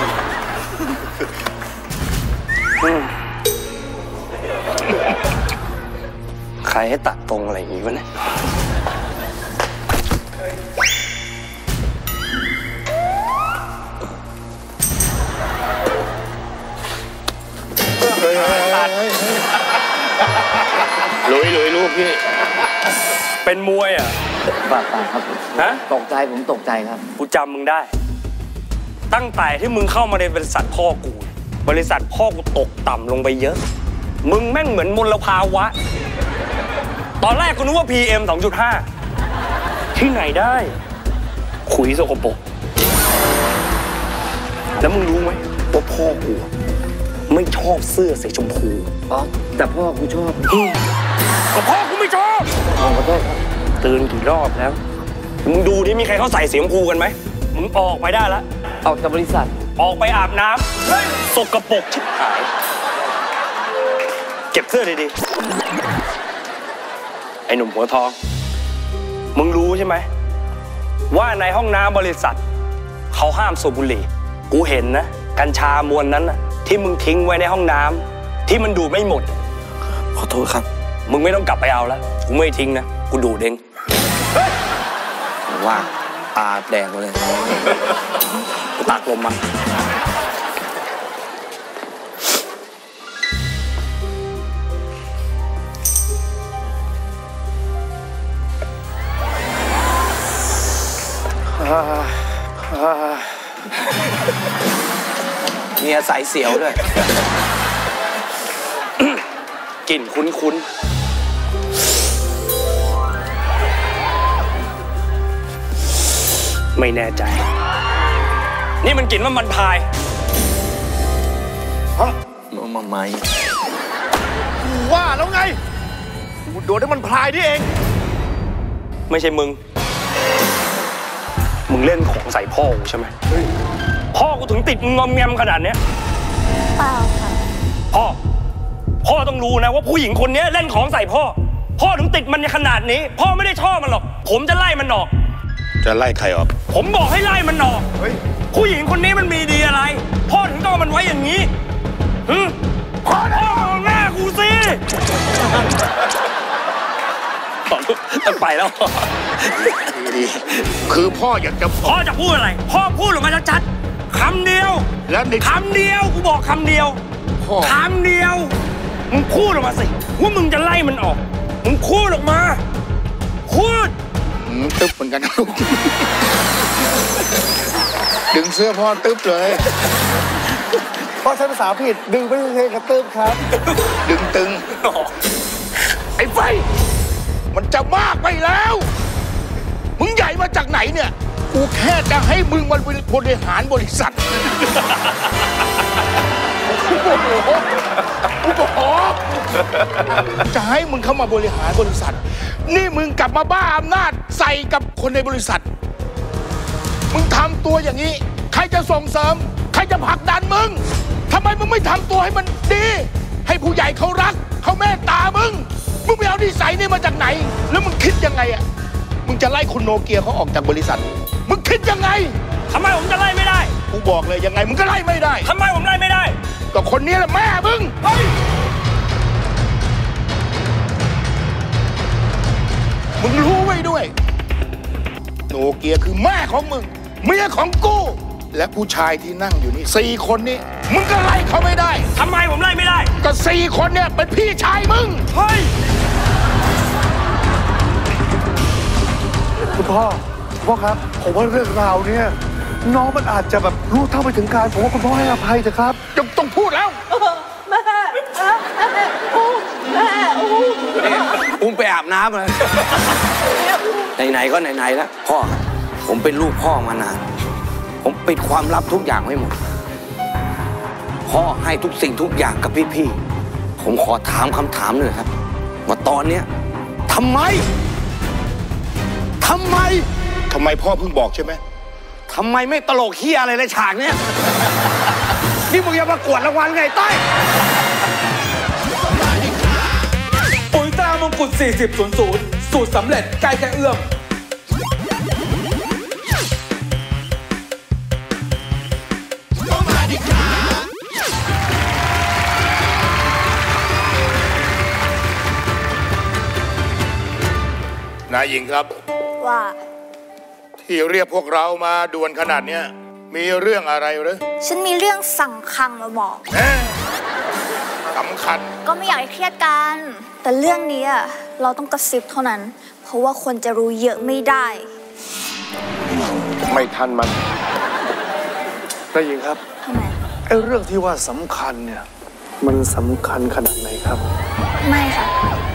ใครให้ตัดตรงอะไรอย่างงี้วะเนี่ยลุยลูกพี่เป็นมวยอ่ะบ้าครับฮะตกใจผมตกใจครับกูจำมึงได้ตั้งแต่ที่มึงเข้ามาในบริษัทพ่อกูบริษัทพ่อกูตกต่ำลงไปเยอะมึงแม่งเหมือนมลภาวะตอนแรกกูนึกว่า PM 2.5 ที่ไหนได้ขุยสกปรกแล้วมึงรู้ไหมว่าพ่อกูไม่ชอบเสื้อสีชมพูอ๋อแต่พ่อกูชอบก็พ่อกูไม่ชอบขอโทษครับตื่นกี่รอบแล้วมึงดูที่มีใครเขาใส่สีชมพูกันไหมมึงออกไปได้แล้วออกจากบริษัทออกไปอาบน้ำสกปรกชิบหายเก็บเสื้อดีๆไอ้หนุ่มหัวทองมึงรู้ใช่ไหมว่าในห้องน้ำบริษัทเขาห้ามสูบบุหรี่กูเห็นนะกัญชามวลนั้นนะที่มึงทิ้งไว้ในห้องน้ำที่มันดูดไม่หมดขอโทษครับมึงไม่ต้องกลับไปเอาแล้วกูไม่ทิ้งนะกูดูดเองว่าตาแดงเลยกูตักลมมามีอาศัยเสียวด้วยกลิ่นคุ้นๆไม่แน่ใจนี่มันกลิ่นมันพายฮะมันไหมว่าแล้วไงกูโดนได้มันพายนี่เองไม่ใช่มึงเล่นของใส่พ่อกูใช่ไหมพ่อกูถึงติดงอมแงมขนาดเนี้ยเปล่าค่ะพ่อต้องรู้นะว่าผู้หญิงคนนี้เล่นของใส่พ่อถึงติดมันขนาดนี้พ่อไม่ได้ชอบมันหรอกผมจะไล่มันออกจะไล่ใครออกผมบอกให้ไล่มันออกผู้หญิงคนนี้มันมีดีอะไรพ่อถึงต้องมันไว้อย่างนี้พ่อมองหน้ากูสิต้องไปแล้วดีคือพ่ออยากจะพ่อจะพูดอะไรพ่อพูดออกมาชัดๆคำเดียวแล้วคำเดียวกูบอกคำเดียวคำเดียวมึงพูดออกมาสิว่ามึงจะไล่มันออกมึงพูดออกมาพูดตึ๊บเหมือนกันลูกดึงเสื้อพ่อตึ๊บเลยพ่อใช้ภาษาผิดดึงไม่ใช่กระตึ๊บครับดึงตึงไอ้ไฟมันจะมากไปแล้วมึงใหญ่มาจากไหนเนี่ยกูแค่จะให้มึงมาบริหารบริษัทจะให้มึงเข้ามาบริหารบริษัทนี่มึงกลับมาบ้าอำนาจใส่กับคนในบริษัทมึงทำตัวอย่างนี้ใครจะส่งเสริมใครจะผลักดันมึงทำไมมึงไม่ทำตัวให้มันดีให้ผู้ใหญ่เขารักเขาเมตตามึงไปเอานิสัยนี่มาจากไหนแล้วมึงคิดยังไงอ่ะมึงจะไล่คุณโนเกียเขาออกจากบริษัทมึงคิดยังไงทำไมผมจะไล่ไม่ได้กูบอกเลยยังไงมึงก็ไล่ไม่ได้ทำไมผมไล่ไม่ได้ก็คนนี้แหละแม่มึงเฮ้ยมึงรู้ไว้ด้วยโนเกียคือแม่ของมึงเมียของกูและผู้ชายที่นั่งอยู่นี่4 คนนี้มึงก็ไล่เขาไม่ได้ทำไมผมไล่ไม่ได้ก็4 คนเนี่ยเป็นพี่ชายมึงเฮ้ยคุณพ่อครับผมว่าเรื่องราวเนี่ยน้องมันอาจจะแบบรู้เท่าไม่ถึงการผมว่าคุณพ่อให้อภัยเถอะครับต้องพูดแล้วแม่อุ้มไปอาบน้ำเลยไหนๆก็ไหนๆแล้วพ่อผมเป็นลูกพ่อมานานผมปิดความลับทุกอย่างไว้หมดพ่อให้ทุกสิ่งทุกอย่างกับพี่ๆผมขอถามคำถามเลยครับว่าตอนเนี้ยทำไมพ่อเพิ่งบอกใช่ไหมทำไมไม่ตลกเฮียอะไรเลยฉากเนี้ยนี่มึงจะประกวดรางวัลไงต้อยปุ๋ยตรามงกุฎ4000สูตรสำเร็จใกล้แค่เอื้อมนายหญิงครับว่าที่เรียกพวกเรามาด่วนขนาดเนี้ยมีเรื่องอะไรหรือฉันมีเรื่องสำคัญมาบอกสำคัญก็ไม่อยากให้เครียดกันแต่เรื่องนี้เราต้องกระซิบเท่านั้นเพราะว่าคนจะรู้เยอะไม่ได้ไม่ทันมันได้ยินครับทำไมไอ้เรื่องที่ว่าสำคัญเนี่ยมันสำคัญขนาดไหนครับไม่ค่ะ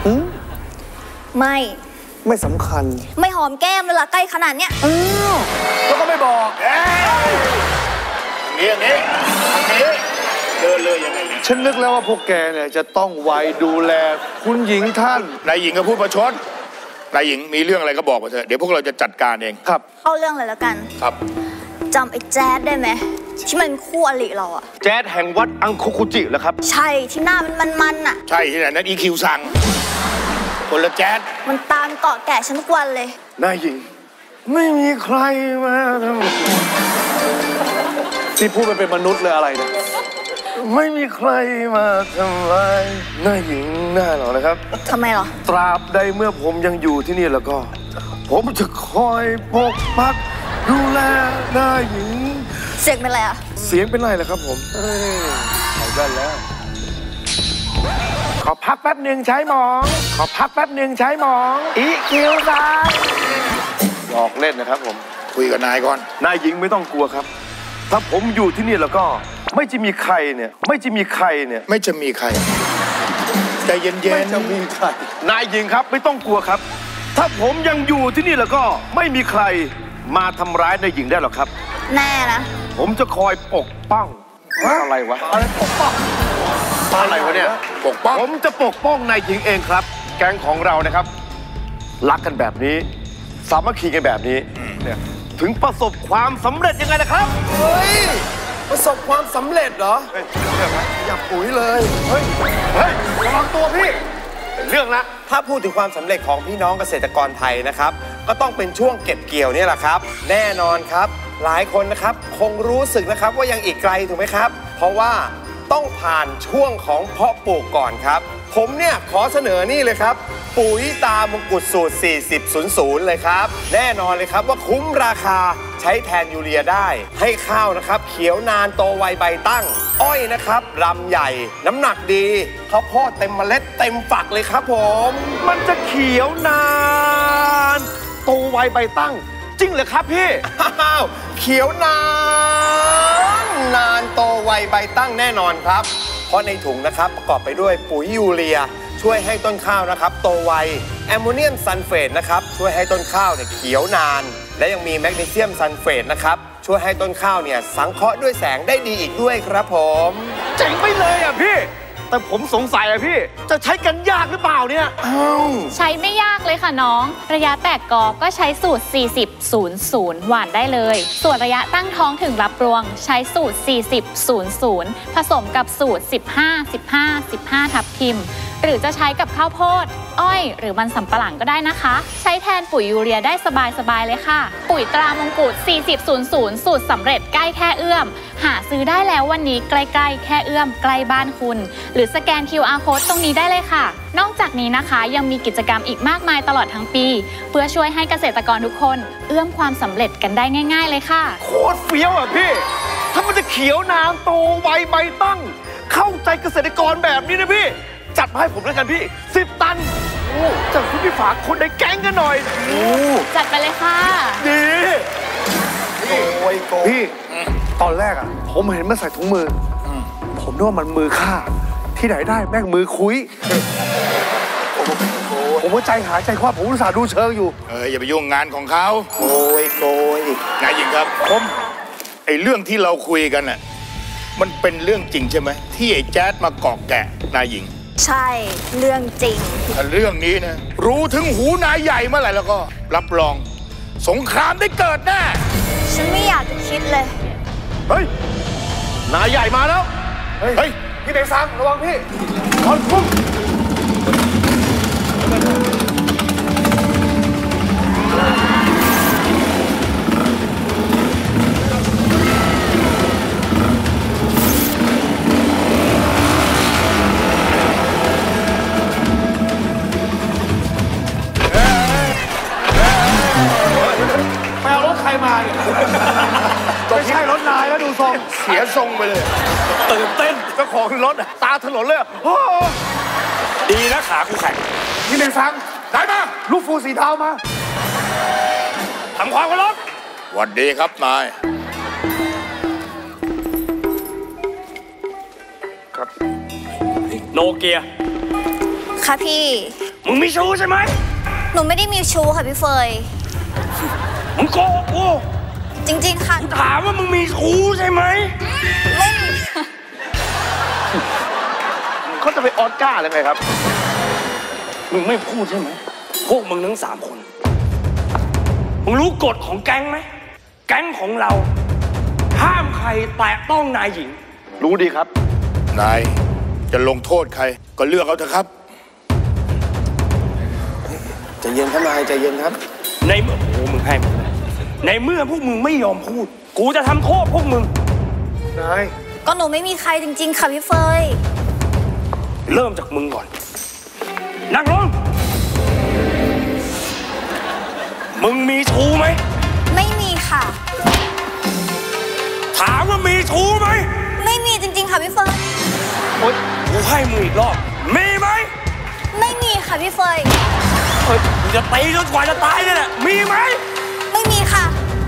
ไม่สำคัญไม่หอมแก้มเลยล่ะใกล้ขนาดเนี้ยแล้วก็ไม่บอกนี่เดินเลยยังไงฉันนึกแล้วว่าพวกแกเนี่ยจะต้องไว้ดูแลคุณหญิงท่านนายหญิงก็พูดประชดนายหญิงมีเรื่องอะไรก็บอกมาเถอะเดี๋ยวพวกเราจะจัดการเองครับเอาเรื่องเลยแล้วกันครับจำไอ้แจ๊ดได้ไหมที่มันคู่อริเราอะแจ๊ดแห่งวัดอังคุคุจิแล้วครับใช่ที่หน้ามันอะใช่ที่ไหนนั่นอีคิวสั่งคนละแจ๊ดมันตามเกาะแกะฉันทุกวันเลยนายหญิงไม่มีใครมาที่พูดมันเป็นมนุษย์เลยอะไรนะไม่มีใครมาทำร้ายนายหญิงแน่หรอกนะครับทำไมหรอตราบใดเมื่อผมยังอยู่ที่นี่แล้วก็ผมจะคอยปกปักดูแลนายหญิงเสียงเป็นไรอะเสียงเป็นไรล่ะครับผมเอาได้แล้วขอพักแป๊บหนึ่งใช้หมองขอพักแป๊บหนึ่งใช้หมองอีคิวซ่าหยอกเล่นนะครับผมคุยกับนายก่อนนายหญิงไม่ต้องกลัวครับถ้าผมอยู่ที่นี่แล้วก็ไม่จะมีใครใจเย็นๆไม่จะมีใครนายหญิงครับไม่ต้องกลัวครับถ้าผมยังอยู่ที่นี่แล้วก็ไม่มีใครมาทำร้ายนายหญิงได้หรอกครับแน่นะผมจะคอยปกป้องอะไรวะอะไรปกป้องอะไรวะเนี่ยปกป้องผมจะปกป้องนายหญิงเองครับแก๊งของเรานะครับรักกันแบบนี้สามัคคีกันแบบนี้เนี่ยถึงประสบความสำเร็จยังไงนะครับเฮ้ยประสบความสำเร็จเหรออย่าปุ๋ยเลยเฮ้ยระวังตัวพี่เรื่องละถ้าพูดถึงความสำเร็จของพี่น้องเกษตรกรไทยนะครับก็ต้องเป็นช่วงเก็บเกี่ยวนี่แหละครับแน่นอนครับหลายคนนะครับคงรู้สึกนะครับว่ายังอีกไกลถูกไหมครับเพราะว่าต้องผ่านช่วงของเพาะปลูกก่อนครับผมเนี่ยขอเสนอนี่เลยครับปุ๋ยตามงกุฎสูตร4000เลยครับแน่นอนเลยครับว่าคุ้มราคาใช้แทนยูเรียได้ให้ข้าวนะครับเขียวนานโตไวใบตั้งอ้อยนะครับลำใหญ่น้ำหนักดีข้าวโพดเต็มเมล็ดเต็มฝักเลยครับผมมันจะเขียวนานโตไวใบตั้งจริงเหรอครับพี่เขียวนานโตไวใบตั้งแน่นอนครับเพราะในถุงนะครับประกอบไปด้วยปุ๋ยยูเรียช่วยให้ต้นข้าวนะครับโตไวแอมโมเนียมซัลเฟตนะครับช่วยให้ต้นข้าวเนี่ยเขียวนานและยังมีแมกนีเซียมซัลเฟตนะครับช่วยให้ต้นข้าวเนี่ยสังเคราะห์ด้วยแสงได้ดีอีกด้วยครับผมเจ๋งไปเลยอ่ะพี่แต่ผมสงสัยอะพี่จะใช้กันยากหรือเปล่าเนี่ยใช้ไม่ยากเลยค่ะน้องระยะแตกกอก็ใช้สูตร 40-00 หวานได้เลยส่วนระยะตั้งท้องถึงรับรวงใช้สูตร 40-00 ผสมกับสูตร 15-15-15 ทับทิมหรือจะใช้กับข้าวโพดอ้อยหรือมันสำปะหลังก็ได้นะคะใช้แทนปุ๋ยยูเรียได้สบายๆเลยค่ะปุ๋ยตรามงกุฎ 40-00 สูตรสำเร็จใกล้แค่เอื้อมหาซื้อได้แล้ววันนี้ใกล้ๆแค่เอื้อมใกล้บ้านคุณหรือสแกน QR Code ตรงนี้ได้เลยค่ะนอกจากนี้นะคะยังมีกิจกรรมอีกมากมายตลอดทั้งปีเพื่อช่วยให้เกษตรกรทุกคนเอื้อมความสำเร็จกันได้ง่ายๆเลยค่ะโคตรเฟี้ยวอ่ะพี่ถ้ามันจะเขียวน้ำโตไวใบตั้งเข้าใจเกษตรกรแบบนี้นะพี่จัดมาให้ผมแล้วกันพี่10 ตันจัดคุณพี่ฝากคนในแก๊งกันหน่อยจัดไปเลยค่ะดีพี่ตอนแรกอะผมเห็นมันใส่ถุงมือผมนึกว่ามันมือฆ่าที่ไหนได้แม่งมือคุยผมว่าใจหายใจคว้าผมอุตส่าห์ดูเชิงอยู่อย่าไปยุ่งงานของเขาโกยนายหญิงครับผมไอ้เรื่องที่เราคุยกันน่ะมันเป็นเรื่องจริงใช่ไหมที่ไอ้แจ๊ดมาเกาะแกะนายหญิงใช่เรื่องจริงถ้าเรื่องนี้นะรู้ถึงหูนายใหญ่เมื่อไหร่แล้วก็รับรองสงครามได้เกิดแน่ฉันไม่อยากจะคิดเลยเฮ้ยนายใหญ่มาแล้วเฮ้ยพี่เด็กซังระวังพี่ถอนพุ่งไม่ใช่รถนายแล้วดูทรงเสียทรงไปเลยตื่นเต้นเจ้าของรถตาถลนเลยดีนะขากูแข็งพี่เมงซังได้มาลูกฟูสีเทามาทำความเคารพสวัสดีครับนายครับโนเกียค่ะพี่มึงมีชู้ใช่ไหมหนูไม่ได้มีชู้ค่ะพี่เฟยมึงโกหกกูจริงๆค่ะถามว่ามึงมีชู้ใช่ไหมไม่มีเขาจะไปออสการ์เลยไงครับมึงไม่พูดใช่ไหมพวกมึงทั้ง3 คนมึงรู้กฎของแก๊งไหมแก๊งของเราห้ามใครแตะต้องนายหญิงรู้ดีครับนายจะลงโทษใครก็เลือกเอาเถอะครับใจเย็นครับนายใจเย็นครับในเมื่อมึงให้ในเมื่อพวกมึงไม่ยอมพูดกูจะทำโทษพวกมึงนายก็หนูไม่มีใครจริงๆค่ะพี่เฟยเริ่มจากมึงก่อนนั่งลงมึงมีชู้ไหมไม่มีค่ะถามว่ามีชู้ไหมไม่มีจริงๆค่ะพี่เฟยโอ๊ยกูให้มึงอีกรอบมีไหมไม่มีค่ะพี่เฟยมึงจะตีจนกว่าจะตายเนี่ยมีไหมไม่มีค่ะ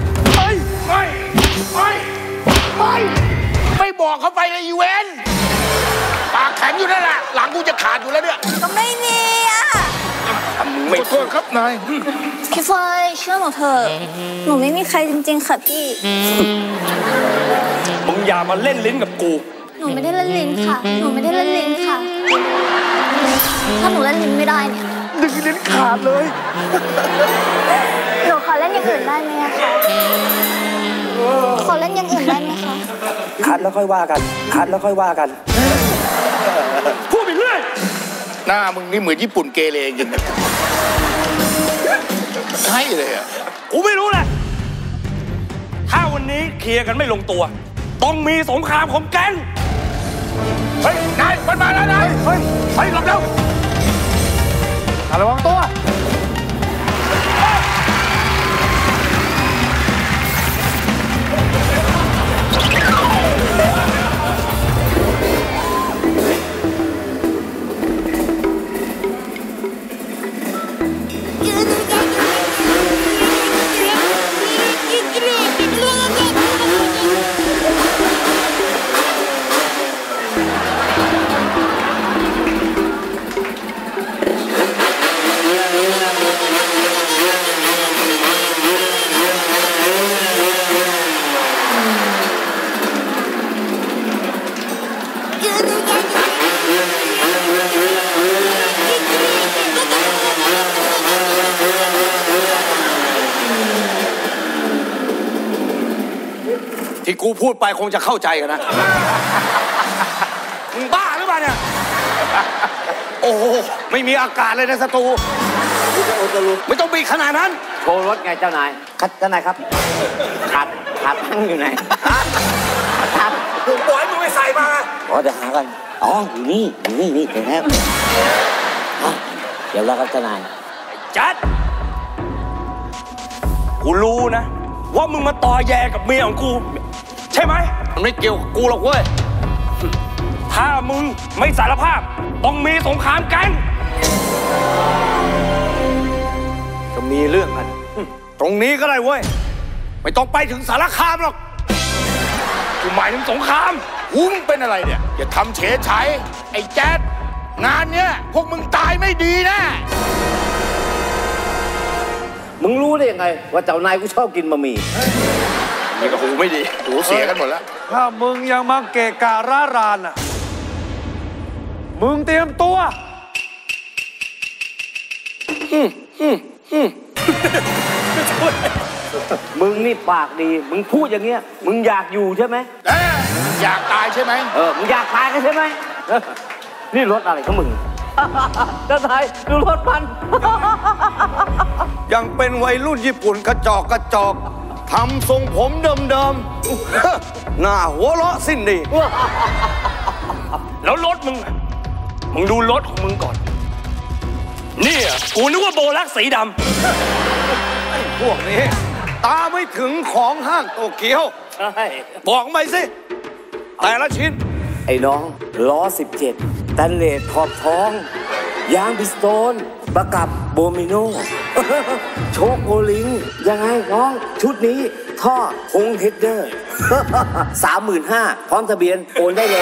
ไม่บอกเขาไปเลยอีเวนปากแข็งอยู่นั่นแหละหลังกูจะขาดอยู่แล้วเนี่ยก็ไม่มีอ่ะไม่โทษครับนายพี่เฟยเชื่อหนูเถอะหนูไม่มีใครจริงๆค่ะพี่มึงอย่ามาเล่นลิ้นกับกูหนูไม่ได้เล่นลิ้นค่ะหนูไม่ได้เล่นลิ้นค่ะถ้าหนูเล่นลิ้นไม่ได้เนี่ยดึงลิ้นขาดเลยหนูขอเล่นอย่างอื่นได้ไหมคะขอเล่นอย่างอื่นได้ไหมคะคัดแล้วค่อยว่ากันพูดไปเรื่อยหน้ามึงนี่เหมือนญี่ปุ่นเกเรจริงใช่เลยอ่ะกูไม่รู้แหละถ้าวันนี้เคลียร์กันไม่ลงตัวต้องมีสงครามของแก๊งเฮ้ยนายมันมาแล้วนายเฮ้ยหลบเร็วระวังตัวที่กูพูดไปคงจะเข้าใจกันนะมึงบ้าหรือเปล่าเนี่ยโอ้โหไม่มีอากาศเลยในสตูไม่ต้องบีขนาดนั้นโชว์รถไงเจ้านายเจ้านายครับขาตั้งอยู่ไหนครับกูบอกให้มึงไปใส่มาเดี๋ยวหากันอ๋ออยู่นี่เดี๋ยวแล้วเดี๋ยวเรากับเจ้านายจัดกูรู้นะว่ามึงมาต่อแยกับเมียของกูใช่ไหมมันไม่เกี่ยวกับกูหรอกเว้ยถ้ามึงไม่สารภาพต้องมีสงครามกันจะมีเรื่องกันตรงนี้ก็ได้เว้ยไม่ต้องไปถึงสารคามหรอกกูหมายถึงสงครามหูมึงเป็นอะไรเนี่ยอย่าทำเฉยชัยไอ้แจ๊ดงานเนี้ยพวกมึงตายไม่ดีนะมึงรู้ได้ยังไงว่าเจ้านายกูชอบกินบะหมี่นี่ก็หูไม่ดีหูเสียกันหมดแล้วถ้ามึงยังมาเกะกะร่ารานอ่ะมึงเตรียมตัวมึงนี่ปากดีมึงพูดอย่างเงี้ยมึงอยากอยู่ใช่ไหมอยากตายใช่ไหมมึงอยากตายกันใช่ไหมนี่รถอะไรของมึงเจ้านายดูรถมันยังเป็นวัยรุ่นญี่ปุ่นกระจอกทำทรงผมเดิมหน้าหัวเราะสิ้นดีแล้วรถมึงดูรถของมึงก่อนนี่กูนึกว่าโบลักสีดำไอ้พวกนี้ตาไม่ถึงของห้างโตเกียวใช่บอกไปสิแต่ละชิ้นไอ้น้องล้อ17ตันเลดขอบท้องยางบิสโตนประกับโบมิโนโชคโอลิงยังไงน้องชุดนี้ท่อคงเฮดเดอร์ 35,000พร้อมทะเบียนโอนได้เลย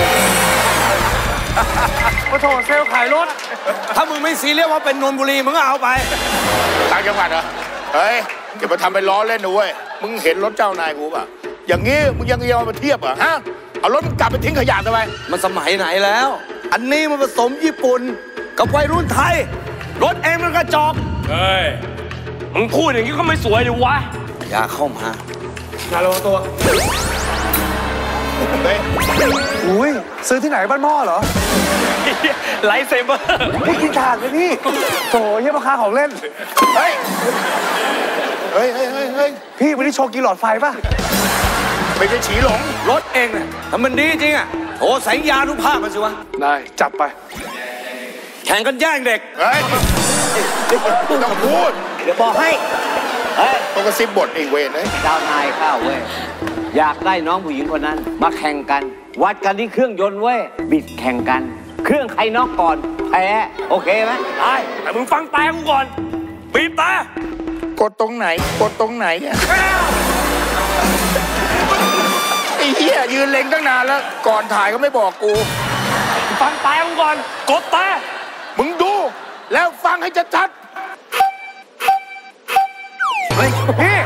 โอ้โหเซลขายรถถ้ามึงไม่ซีเรียสว่าเป็นนนบุรีมึงก็เอาไปต่างจังหวัดเหรอเฮ้ยอย่ามาทำเป็นล้อเล่นนะเว้ยมึงเห็นรถเจ้านายกูป่ะอย่างงี้มึงยังเอามาเทียบเหรอฮะเอารถมึงกลับไปทิ้งขยะทำไมมันสมัยไหนแล้วอันนี้มันผสมญี่ปุ่นกับวัยรุ่นไทยรถเองมันกระจอกเฮ้ยมึงพูดอย่างนี้ก็ไม่สวยดิวะอย่าเข้ามาอย่าระวังตัวอุ้ยซื้อที่ไหนบ้านหม้อเหรอไลท์เซเบอร์พี่กินถ่านไหมพี่โถเยี่ยมราคาของเล่นเฮ้ยพี่วันนี้โชว์กี่หลอดไฟป่ะไม่ใช่ฉีหลงรถเองเนี่ยถ้ามันดีจริงอ่ะโอ้สัญญานุภาพมาสิวะได้จับไปแข่งกันแย่งเด็กเฮ้ยต้องพูดเดี๋ยวบอกให้ต้องกระซิบบทไอ้เวรเจ้านายข้าวเว้ยอยากได้น้องผู้หญิงคนนั้นมาแข่งกันวัดกันที่เครื่องยนต์เว้ยบิดแข่งกันเครื่องใครนอกก่อนแพ้โอเคไหมได้แต่มึงฟังแต่กูก่อนบีบตากดตรงไหนไอ้เหี้ยยืนเล็งตั้งนานแล้วก่อนถ่ายก็ไม่บอกกูฟังแต่กูก่อนกดแต่มึงดูแล้วฟังให้ชัดเฮ้ย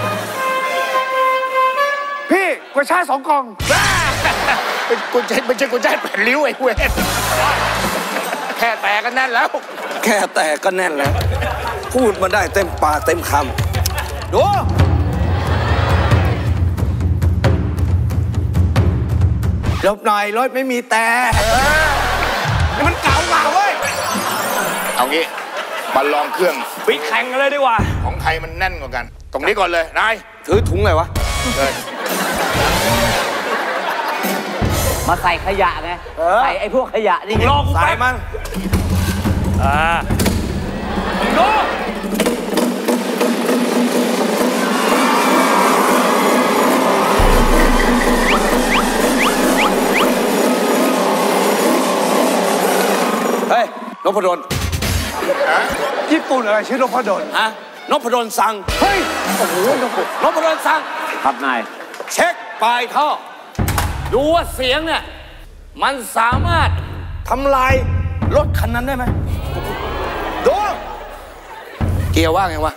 พี่กระชาย2 กล่องเป็นกุญแจไม่ใช่กุญแจแผ่นริ้วไอ้เวรแค่แตกก็แน่นแล้วพูดมาได้เต็มปากเต็มคำดูหลบหน่อยรถไม่มีแต่นี่มันเก่าเว้ยเอางี้มาลองเครื่องปิดแข่งกันเลยดีกว่าของไทยมันแน่นกว่ากันตรงนี้ก่อนเลยนายถือถุงเลยวะมาใส่ขยะไงใส่ไอ้พวกขยะนี่ลองใส่มันดูเฮ้ยนพดลญี่ปุ่นอะไรชื่อนพดลนพดลสั่งเฮ้ยโอ้โหนพดลสั่งครับนายเช็คปลายท่อดูว่าเสียงเนี่ยมันสามารถทำลายรถคันนั้นได้ไหมดูเกียร์ว่าไงวะ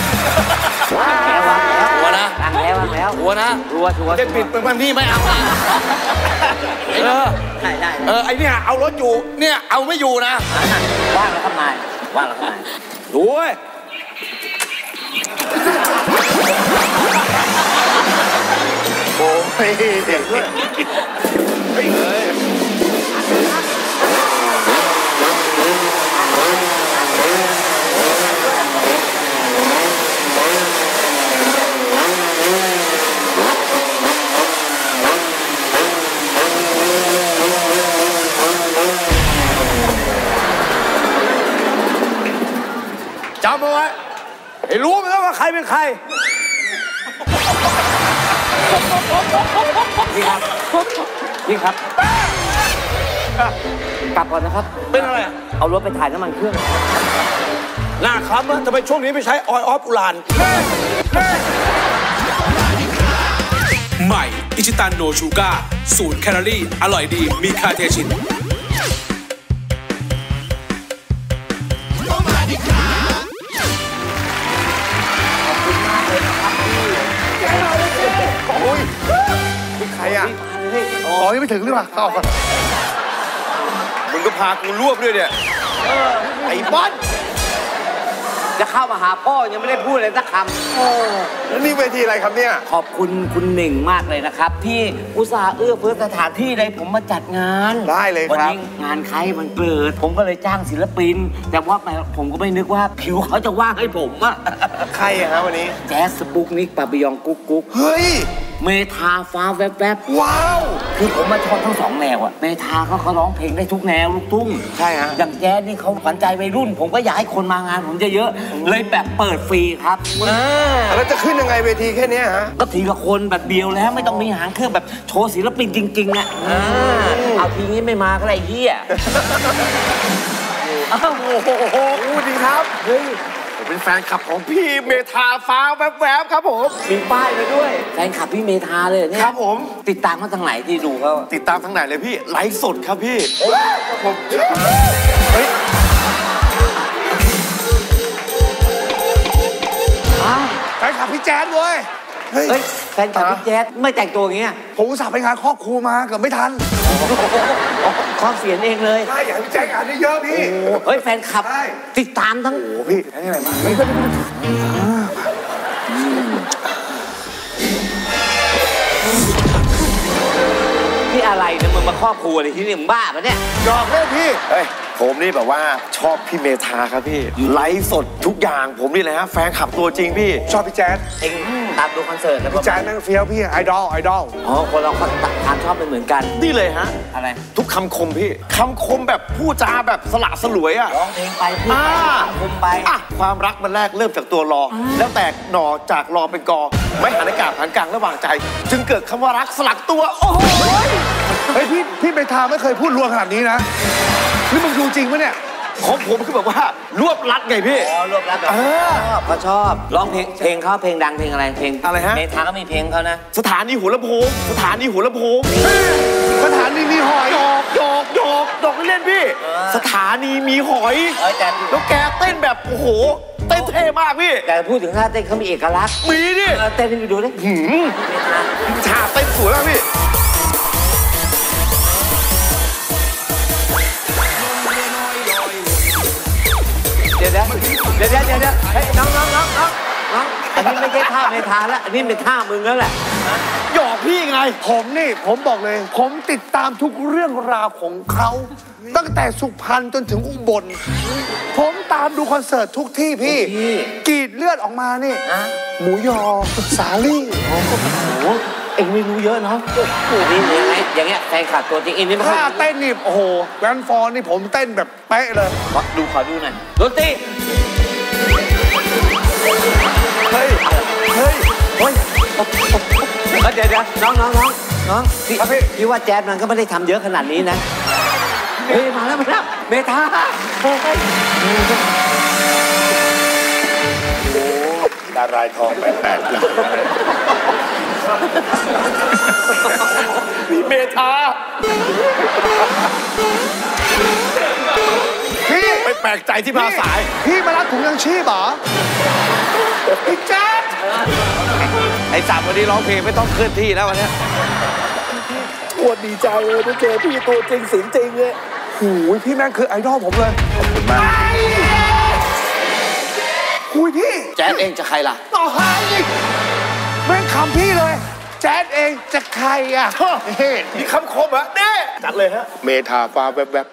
หัวนะหัวนะจะปิดเป็นพันที่ไม่เอาไอ้เนี่ยเอารถอยู่เนี่ยเอาไม่อยู่นะว่างแล้วครับนายดูเว้ยโอ้เสียงด้วยจำเอาไว้ให้รู้ไหมว่าใครเป็นใครพี่ครับพี่ครับกลับก่อนนะครับเป็นอะไรเอารถไปถ่ายน้ำมันเครื่องหน้าคล้ำนะทำไมช่วงนี้ไม่ใช้ออยล์ออฟอุรานใหม่อิชิตันโนชูการ์0 แคลอรี่อร่อยดีมีคาเทชินใครอ่ะอ๋อยังไม่ถึงหรือเปล่าเข้าก่อนมึงก็พากูรวบด้วยเนี่ยไอ้บอลจะเข้ามาหาพ่อยังไม่ได้พูดเลยสักคำแล้วนี่เวทีอะไรครับเนี่ยขอบคุณคุณหนึ่งมากเลยนะครับที่อุตส่าห์เอื้อเฟื้อสถานที่เลยผมมาจัดงานได้เลยครับวันนี้งานใครมันเกิดผมก็เลยจ้างศิลปินแต่ว่าผมก็ไม่นึกว่าผิวเขาจะว่างให้ผมอะใครอะฮะวันนี้แจ๊สสปุกนิกปาปิยองกุ๊กกุ๊กเฮ้ยเมทาฟ้าแวบๆว้าวคือผมมาชอบทั้งสองแนวอะเมทาเขาร้องเพลงได้ทุกแนวลูกทุ่งใช่ฮะอย่างแจ๊สนี่เขาขวัญใจวัยรุ่นผมก็อยากให้คนมางานผมเยอะๆเลยแบบเปิดฟรีครับแล้วจะขึ้นยังไงเวทีแค่นี้ฮะก็ทีละคนแบบเดียวแล้วไม่ต้องมีหางเครื่องแบบโชว์ศิลปินจริงๆอะเอาทีนี้ไม่มาก็ไรเหี้ยโอ้โหดีครับเฮ้ยผมเป็นแฟนคลับของพี่เมทาฟ้าแวบๆครับผมมีป้ายไปด้วยแฟนคลับพี่เมทาเลยเนี่ยครับผมติดตามมาทางไหนที่ดูเขาติดตามทางไหนเลยพี่ไลฟ์สดครับพี่ผมเฮ้ยแฟนคลับพี่แจ๊ดเว้ยเฮ้ยแฟนคลับพี่แจ๊ดไม่แต่งตัวอย่างเงี้ยผมอุตส่าห์ไปงานครอบครัวมาเกือบไม่ทันครอบเสียนเองเลยใช่อย่างพี่แจ๊ดงานได้เยอะพี่เฮ้ยแฟนคลับติดตามทั้งพี่อะไรมาพี่อะไรเนี่ยมึงมาครอบครัวเลยที่นี่มึงบ้าปะเนี่ยหยอกเล่นพี่เฮ้ยผมนี่แบบว่าชอบพี่เมทาครับพี่ไลฟ์สดทุกอย่างผมนี่เลยฮะแฟนคลับตัวจริงพี่ชอบพี่แจ๊ดเองตามดูคอนเสิร์ตนะพี่แจ๊ดนั่งเฟี้ยวพี่ไอดอลอ๋อคนเราทานชอบเป็นเหมือนกันนี่เลยฮะอะไรทุกคำคมพี่คำคมแบบพูดจาแบบสละสลวยอะร้องเพลงไปพูดไปคมไปความรักมันแรกเริ่มจากตัวรอแล้วแตกหน่อจากรอเป็นกอไม่หันอากาศผ่านกลางระหว่างใจจึงเกิดคำว่ารักสลักตัวโอ้โหเฮ้ยพี่เมทาไม่เคยพูดรวมขนาดนี้นะนี่มึงดูจริงปะเนี่ยของผมคือแบบว่ารวบรัดไงพี่อ๋อรวบรัดแบบเขาชอบร้องเพลงเขาเพลงดังเพลงอะไรเพลงอะไรฮะเมทาก็มีเพลงเขานะสถานีหัวลำโพงสถานีหัวลำโพงสถานีมีหอยดอกเล่นพี่สถานีมีหอยแล้วแกเต้นแบบโอ้โหเต้นเท่มากพี่แต่พูดถึงท่าเต้นเขามีเอกลักษณ์มีดิเต้นให้ดูดิชาเต้นสวยมากพี่เดี๋ยวเฮ้ยน้องอันนี้ไม่ใช่ท่าเมทาแล้วอันนี้เป็นท่ามึงแล้วแหละหยอกพี่ไงผมบอกเลยผมติดตามทุกเรื่องราวของเขาตั้งแต่สุพรรณจนถึงอุบลผมตามดูคอนเสิร์ตทุกที่พี่กรีดเลือดออกมานี่หมูยอสาลี่โอ้โหเอ็งไม่รู้เยอะเนาะนี่อย่างเงี้ยแฟนคลับตัวจริงเอ็งนี่ไม่ท่าเต้นนี่โอ้โหแกรนด์ฟอร์นี่ผมเต้นแบบเป๊ะเลยขอดูหน่อยดนตรีเฮ้ยเดี๋ยวน้องพี่ว่าแจ๊ดมันก็ไม่ได้ทำเยอะขนาดนี้นะเฮ้ยมาแล้วเมทาโอ้ดารายทองแปลกมีเมทาพี่ไม่แปลกใจที่มาสายพี่มารับถุงยังชีพเหรอพี่แจ๊ดไอ้3วันนี้ร้องเพลงไม่ต้องเคลื่อนที่แล้ววันนี้ปวดดีใจเลยได้เจอพี่ตัวจริงเสียงจริงเลยโอ้ยพี่แม่งคือไอดอลผมเลยขอบคุณมากคุยพี่แจ๊ดเองจะใครล่ะต่อหางอีกแม่งคำพี่เลยแจ๊ดเองจะใครอ่ะเฮ้มีคำคมเหรอเน่จัดเลยฮะเมทาฟ้าแวบ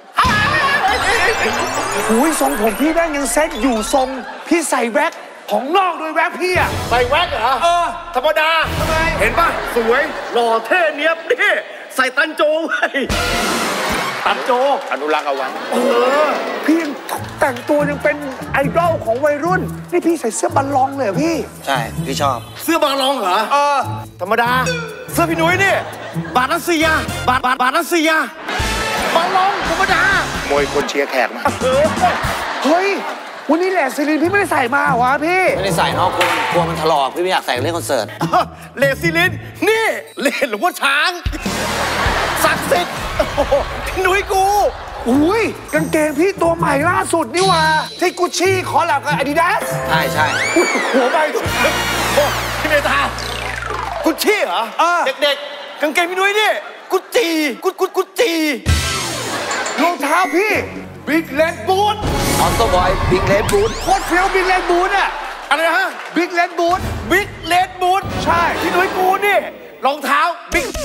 ๆหูยทรงผมพี่แม่งยังเซ็ตอยู่ทรงพี่ใส่แว็กของนอกด้วยแว็กพี่อ่ะใส่แว็กเหรอธรรมดาทำไมเห็นป่ะสวยหล่อเท่เนียบนี่ใส่ตันโจไว้ตันโจอนุรักษ์เอาไว้พี่ยังแต่งตัวยังเป็นไอดอลของวัยรุ่นนี่พี่ใส่เสื้อบอลลองเลยเหรอพี่ใช่พี่ชอบเสื้อบอลลองเหรอธรรมดาเสื้อพี่นุ้ยนี่บาทรัสเซียบาทรัสเซียบอลลองธรรมดามวยคนเชียร์แขกมาเฮ้ยวันนี้แหละซิลินพี่ไม่ได้ใส่มาวะพี่ไม่ได้ใส่เนาะกลัวมันถลอกพี่ไม่อยากใส่เล่นคอนเสิร์ตเลซิลินนี่เลนหรือว่าช้างศักดิ์สิทธิ์พี่นุ้ยกูอุ้ยกางเกงพี่ตัวใหม่ล่าสุดนี่วะที่กุชชี่ขอแลบกับอาดิดาสใช่หัวใบพี่เมธากุชชี่เหรอเด็กๆกางเกงพี่นุ้ยนี่กุชชี่รองเท้าพี่บิ๊กเลดบูทออโต้บอยบิ๊กเลดบูทโคตรเฟี้ยวบิ๊กเลดบูทอะอะไรนะฮะบิ๊กเลดบูทใช่พี่นุ้ยกูนี่รองเท้าบิ๊ก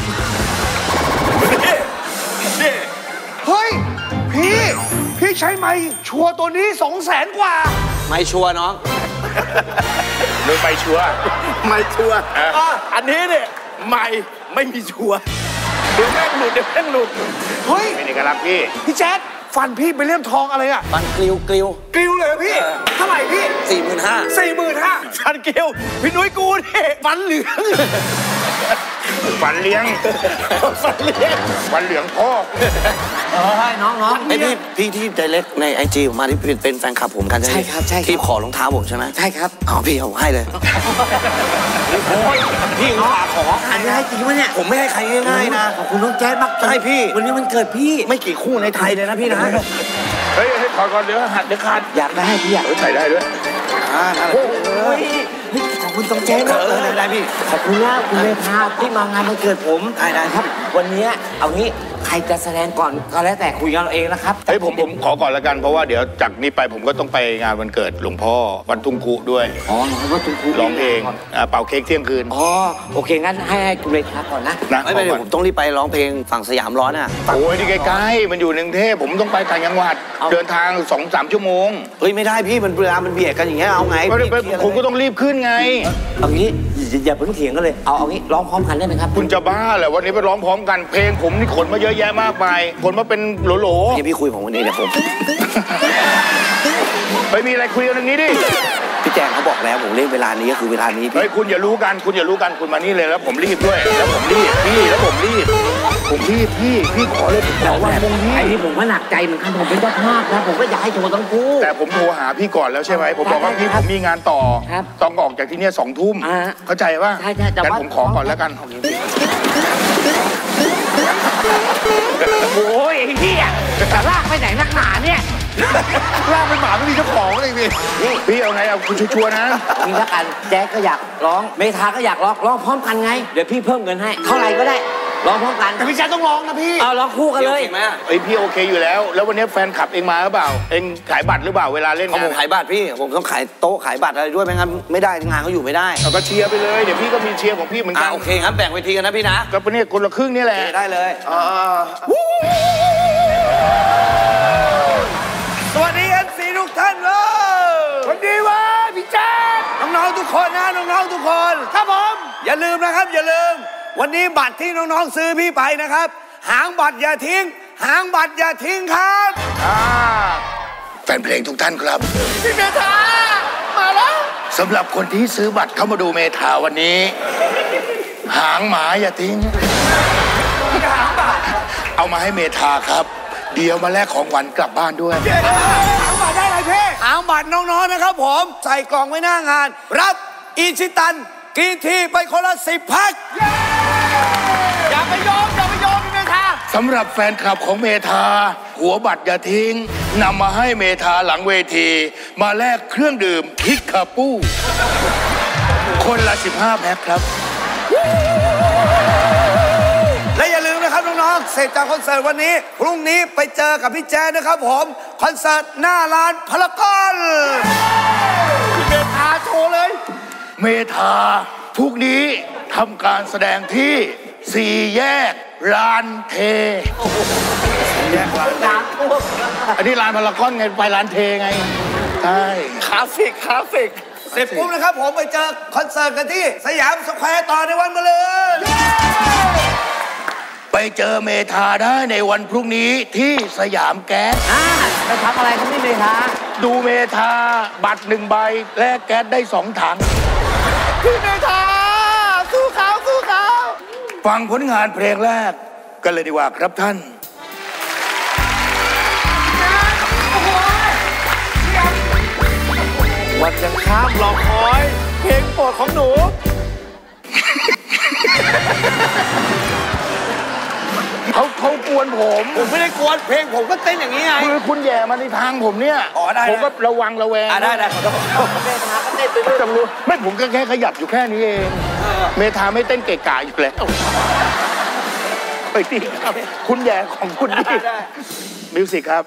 นี่เฮ้ยพี่ใช้ไม้ชัวร์ตัวนี้200,000 กว่าไม่ชัวร์น้องนุ้ยไม่ชัวร์อันนี้เนี่ยไม่มีชัวร์เดี๋ยวแม่งหลุดเฮ้ยเป็นเอกลักษณ์พี่แจ๊ดฟันพี่ไปเลี่ยมทองอะไรอ่ะฟันกลิวเลยพี่เท่าไหร่พี่45,000ฟันกลิวพี่นุ้ยกูนี่ฟันเหลืองฟันเลี้ยงพ่อให้น้องไอพี่ที่ไดเรกในไอจีผมมาที่เป็นแฟนคลับผมกันใช่ครับที่ขอรองเท้าผมใช่ไหมใช่ครับพี่ผมให้เลยพี่ขออันนี้ให้จริงวะเนี่ยผมไม่ให้ใครง่ายๆนะขอบคุณน้องแจ๊ดมากใช่พี่วันนี้มันเกิดพี่ไม่กี่คู่ในไทยเลยนะพี่นะเฮ้ยถอดก่อนเดี๋ยวหัดเดี๋ยวขาดอยากได้ให้พี่อยากใส่ได้ด้วยขอบคุณน้องแจ๊ดมากเลยได้พี่ขอบคุณมากคุณเมธาที่มางานวันเกิดผมได้ครับวันนี้เอางี้ใครจะแสดงก่อนก็แล้วแต่คุยกันเราเองนะครับเฮ้ยผมขอก่อนแล้วกันเพราะว่าเดี๋ยวจากนี้ไปผมก็ต้องไปงานวันเกิดหลวงพ่อวันทุ่งคุด้วยวันทุ่งคุร้องเพลงเป่าเค้กเที่ยงคืนโอเคงั้นให้คุณเมธาก่อนนะไม่เป็นไรผมต้องรีบไปร้องเพลงฝั่งสยามร้อนอ่ะโอ้ยนี่ใกล้ๆมันอยู่กรุงเทพผมต้องไปต่างจังหวัดเดินทาง 2-3 ชั่วโมงเฮ้ยไม่ได้พี่มันเวลามันเบียดกันอย่างเงี้ยเอาไงผมก็ต้องรีบขึ้นไงเอางี้อย่าเพิ่งเถียงกันเลยเอางี้ร้องพร้อมกันได้ไหมครับคุณจะบ้าเหรอวันนี้ไปร้องพร้อมกันเพลงผมนี่ขนมาเยอะแยะมากมายขนมาเป็นโหลพี่คุยผมวันนี้เดี๋ยวผมไปมีอะไรคุยกันตรงนี้ดิพี่แจงเขาบอกแล้วผมเล่นเวลานี้ก็คือเวลานี้เฮ้ยคุณอย่ารู้กันคุณมานี่เลยแล้วผมรีบด้วยแล้วผมรีบพี่ขอเลยแต่ว่าวงนี้ไอ้นี่ผมว่าหนักใจเหมือนกันผมเป็นเจ้าภาพนะผมก็อยากให้โชว์ทั้งคู่แต่ผมโทรหาพี่ก่อนแล้วใช่ไหมผมบอกว่าพี่ผมมีงานต่อต้องออกจากที่นี่20 ทุ่มเข้าใจป่ะใช่แต่ผมขอก่อนแล้วกันโอ้ยไอ้เหี้ยจะลากไปไหนนักหนาเนี่ยลากเป็นหมาไม่มีเจ้าของเลยพี่เอาไงเอาคุณชัวร์นะนี่ละกันแจ๊คก็อยากร้องเมธาก็อยากร้องพร้อมกันไงเดี๋ยวพี่เพิ่มเงินให้เท่าไหร่ก็ได้ร้องพร้อมกันแต่พี่แจ๊คต้องร้องนะพี่ร้องคู่กันเลยพี่โอเคอยู่แล้วแล้ววันนี้แฟนคลับเองมาหรือเปล่าเองขายบัตรหรือเปล่าเวลาเล่นงานผมขายบัตรพี่ผมต้องขายโต๊ะขายบัตรอะไรด้วยไม่งั้นไม่ได้งานเขาอยู่ไม่ได้เราก็เชียร์ไปเลยเดี๋ยวพี่ก็มีเชียร์ของพี่เหมือนกันโอเคครับแบ่งเวทีกันนะพี่นะก็เป็นเนี่ยคนละครึ่งนี่แหละได้เลยสวัสดีMCทุกท่านเลยสวัสดีวะพี่แจ๊คน้องๆทุกคนนะน้องๆทุกคนครับผมอย่าลืมนะครับอย่าลืมวันนี้บัตรที่น้องๆซื้อพี่ไปนะครับหางบัตรอย่าทิ้งครับแฟนเพลงทุกท่านครับพี่เมธามาแล้วสำหรับคนที่ซื้อบัตรเข้ามาดูเมธาวันนี้หางหมาอย่าทิ้งเอามาให้เมธาครับเดี๋ยวมาแลกของขวัญกลับบ้านด้วยหางบัตรได้ไรเพ่หางบัตรน้องๆนะครับผมใส่กล่องไว้หน้างานรับอิชิตันกินทีไปคนละ10 แพ็คอย่าไปยอมเมธาสำหรับแฟนคลับของเมธาหัวบัตรอย่าทิ้งนำมาให้เมธาหลังเวทีมาแลกเครื่องดื่มคิกคาปูคนละ15 แพ็คครับและอย่าลืมนะครับน้องๆเสร็จจากคอนเสิร์ตวันนี้พรุ่งนี้ไปเจอกับพี่แจ๊ดนะครับผมคอนเสิร์ตหน้าร้านพารากอนเมธาโชว์เลยเมธาพรุ่งนี้ทำการแสดงที่สี่แยกลานเทแยกลานเทอันนี้ลานพารากอนไงไปลานเทไงใช่คลาสสิกคลาสสิกเสร็จปุ๊บนะครับผมไปเจอคอนเสิร์ตกันที่สยามสแควร์ต่อในวันมะรืนไปเจอเมธาได้ในวันพรุ่งนี้ที่สยามแก๊สไปทำอะไรกันนี่เมธาดูเมธาบัตร1 ใบแลกแก๊สได้2 ถังพี่เมธาสู้เขาสู้เขาฟังผลงานเพลงแรกกันเลยดีกว่าครับท่านวันยังข้ามรอคอยเพลงโปรดของหนูเขากวนผมไม่ได้กวนเพลงผมก็เต้นอย่างนี้ไงคือคุณแย่มาในทางผมเนี่ยได้ผมก็ระวังระแวงได้ขอโทษเมธาก็เต้นไปด้วยจำรู้ไม่ผมก็แค่ขยับอยู่แค่นี้เองเมธาไม่เต้นเกะกะอยู่แล้วไปดีครับคุณแย่ของคุณดีมิวสิกครับ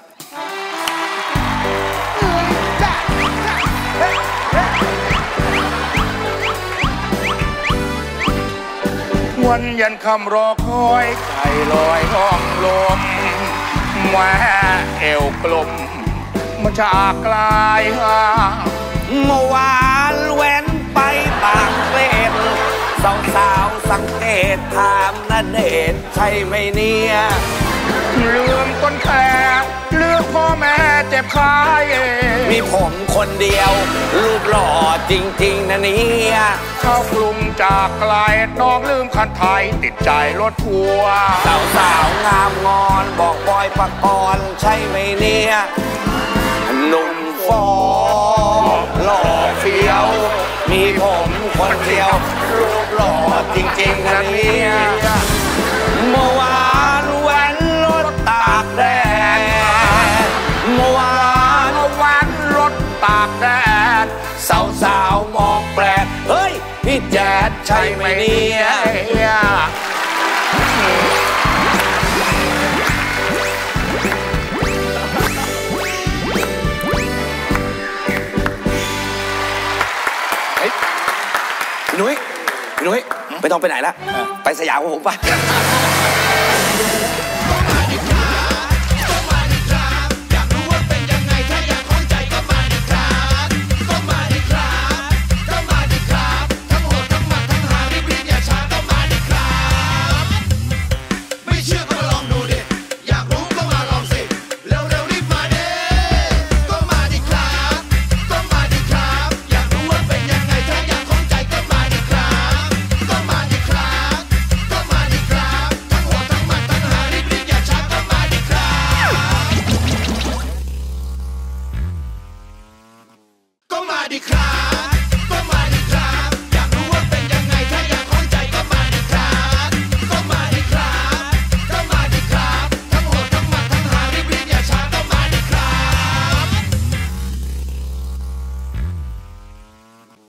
วันยันคำรอคอยใจลอยห้องลมแหวเอวกลมมันจากกลายห่างเมื่อวานแว้นไปบางเกตสาวสังเกตถามณเดชน์ใช่ไหมเนี่ยลืมต้นแขกลืมพ่อแม่เจ็บคายมีผมคนเดียวรูปหล่อจริงๆนะเนี่ยเข้ากรุงจากไกลน้องลืมคันไทยติดใจรถทัวร์สาวงามงอนบอกบอยปกรณ์ใช่ไหมเนี่ยหนุ่มฟอหล่อเฟี้ยวมีผมคนเดียวรูปหล่อจริงๆนะเนี่ยเมื่อวานแว้นรถตากแดดเมื่อวานแว้นรถตากแดดสาวมองแปลกเฮ้ยพี่แจ๊ดใช่ไหมเนี่ยพี่นุ้ยไม่ต้องไปไหนละไปสยามกับผมป่ะก็มาดิครับ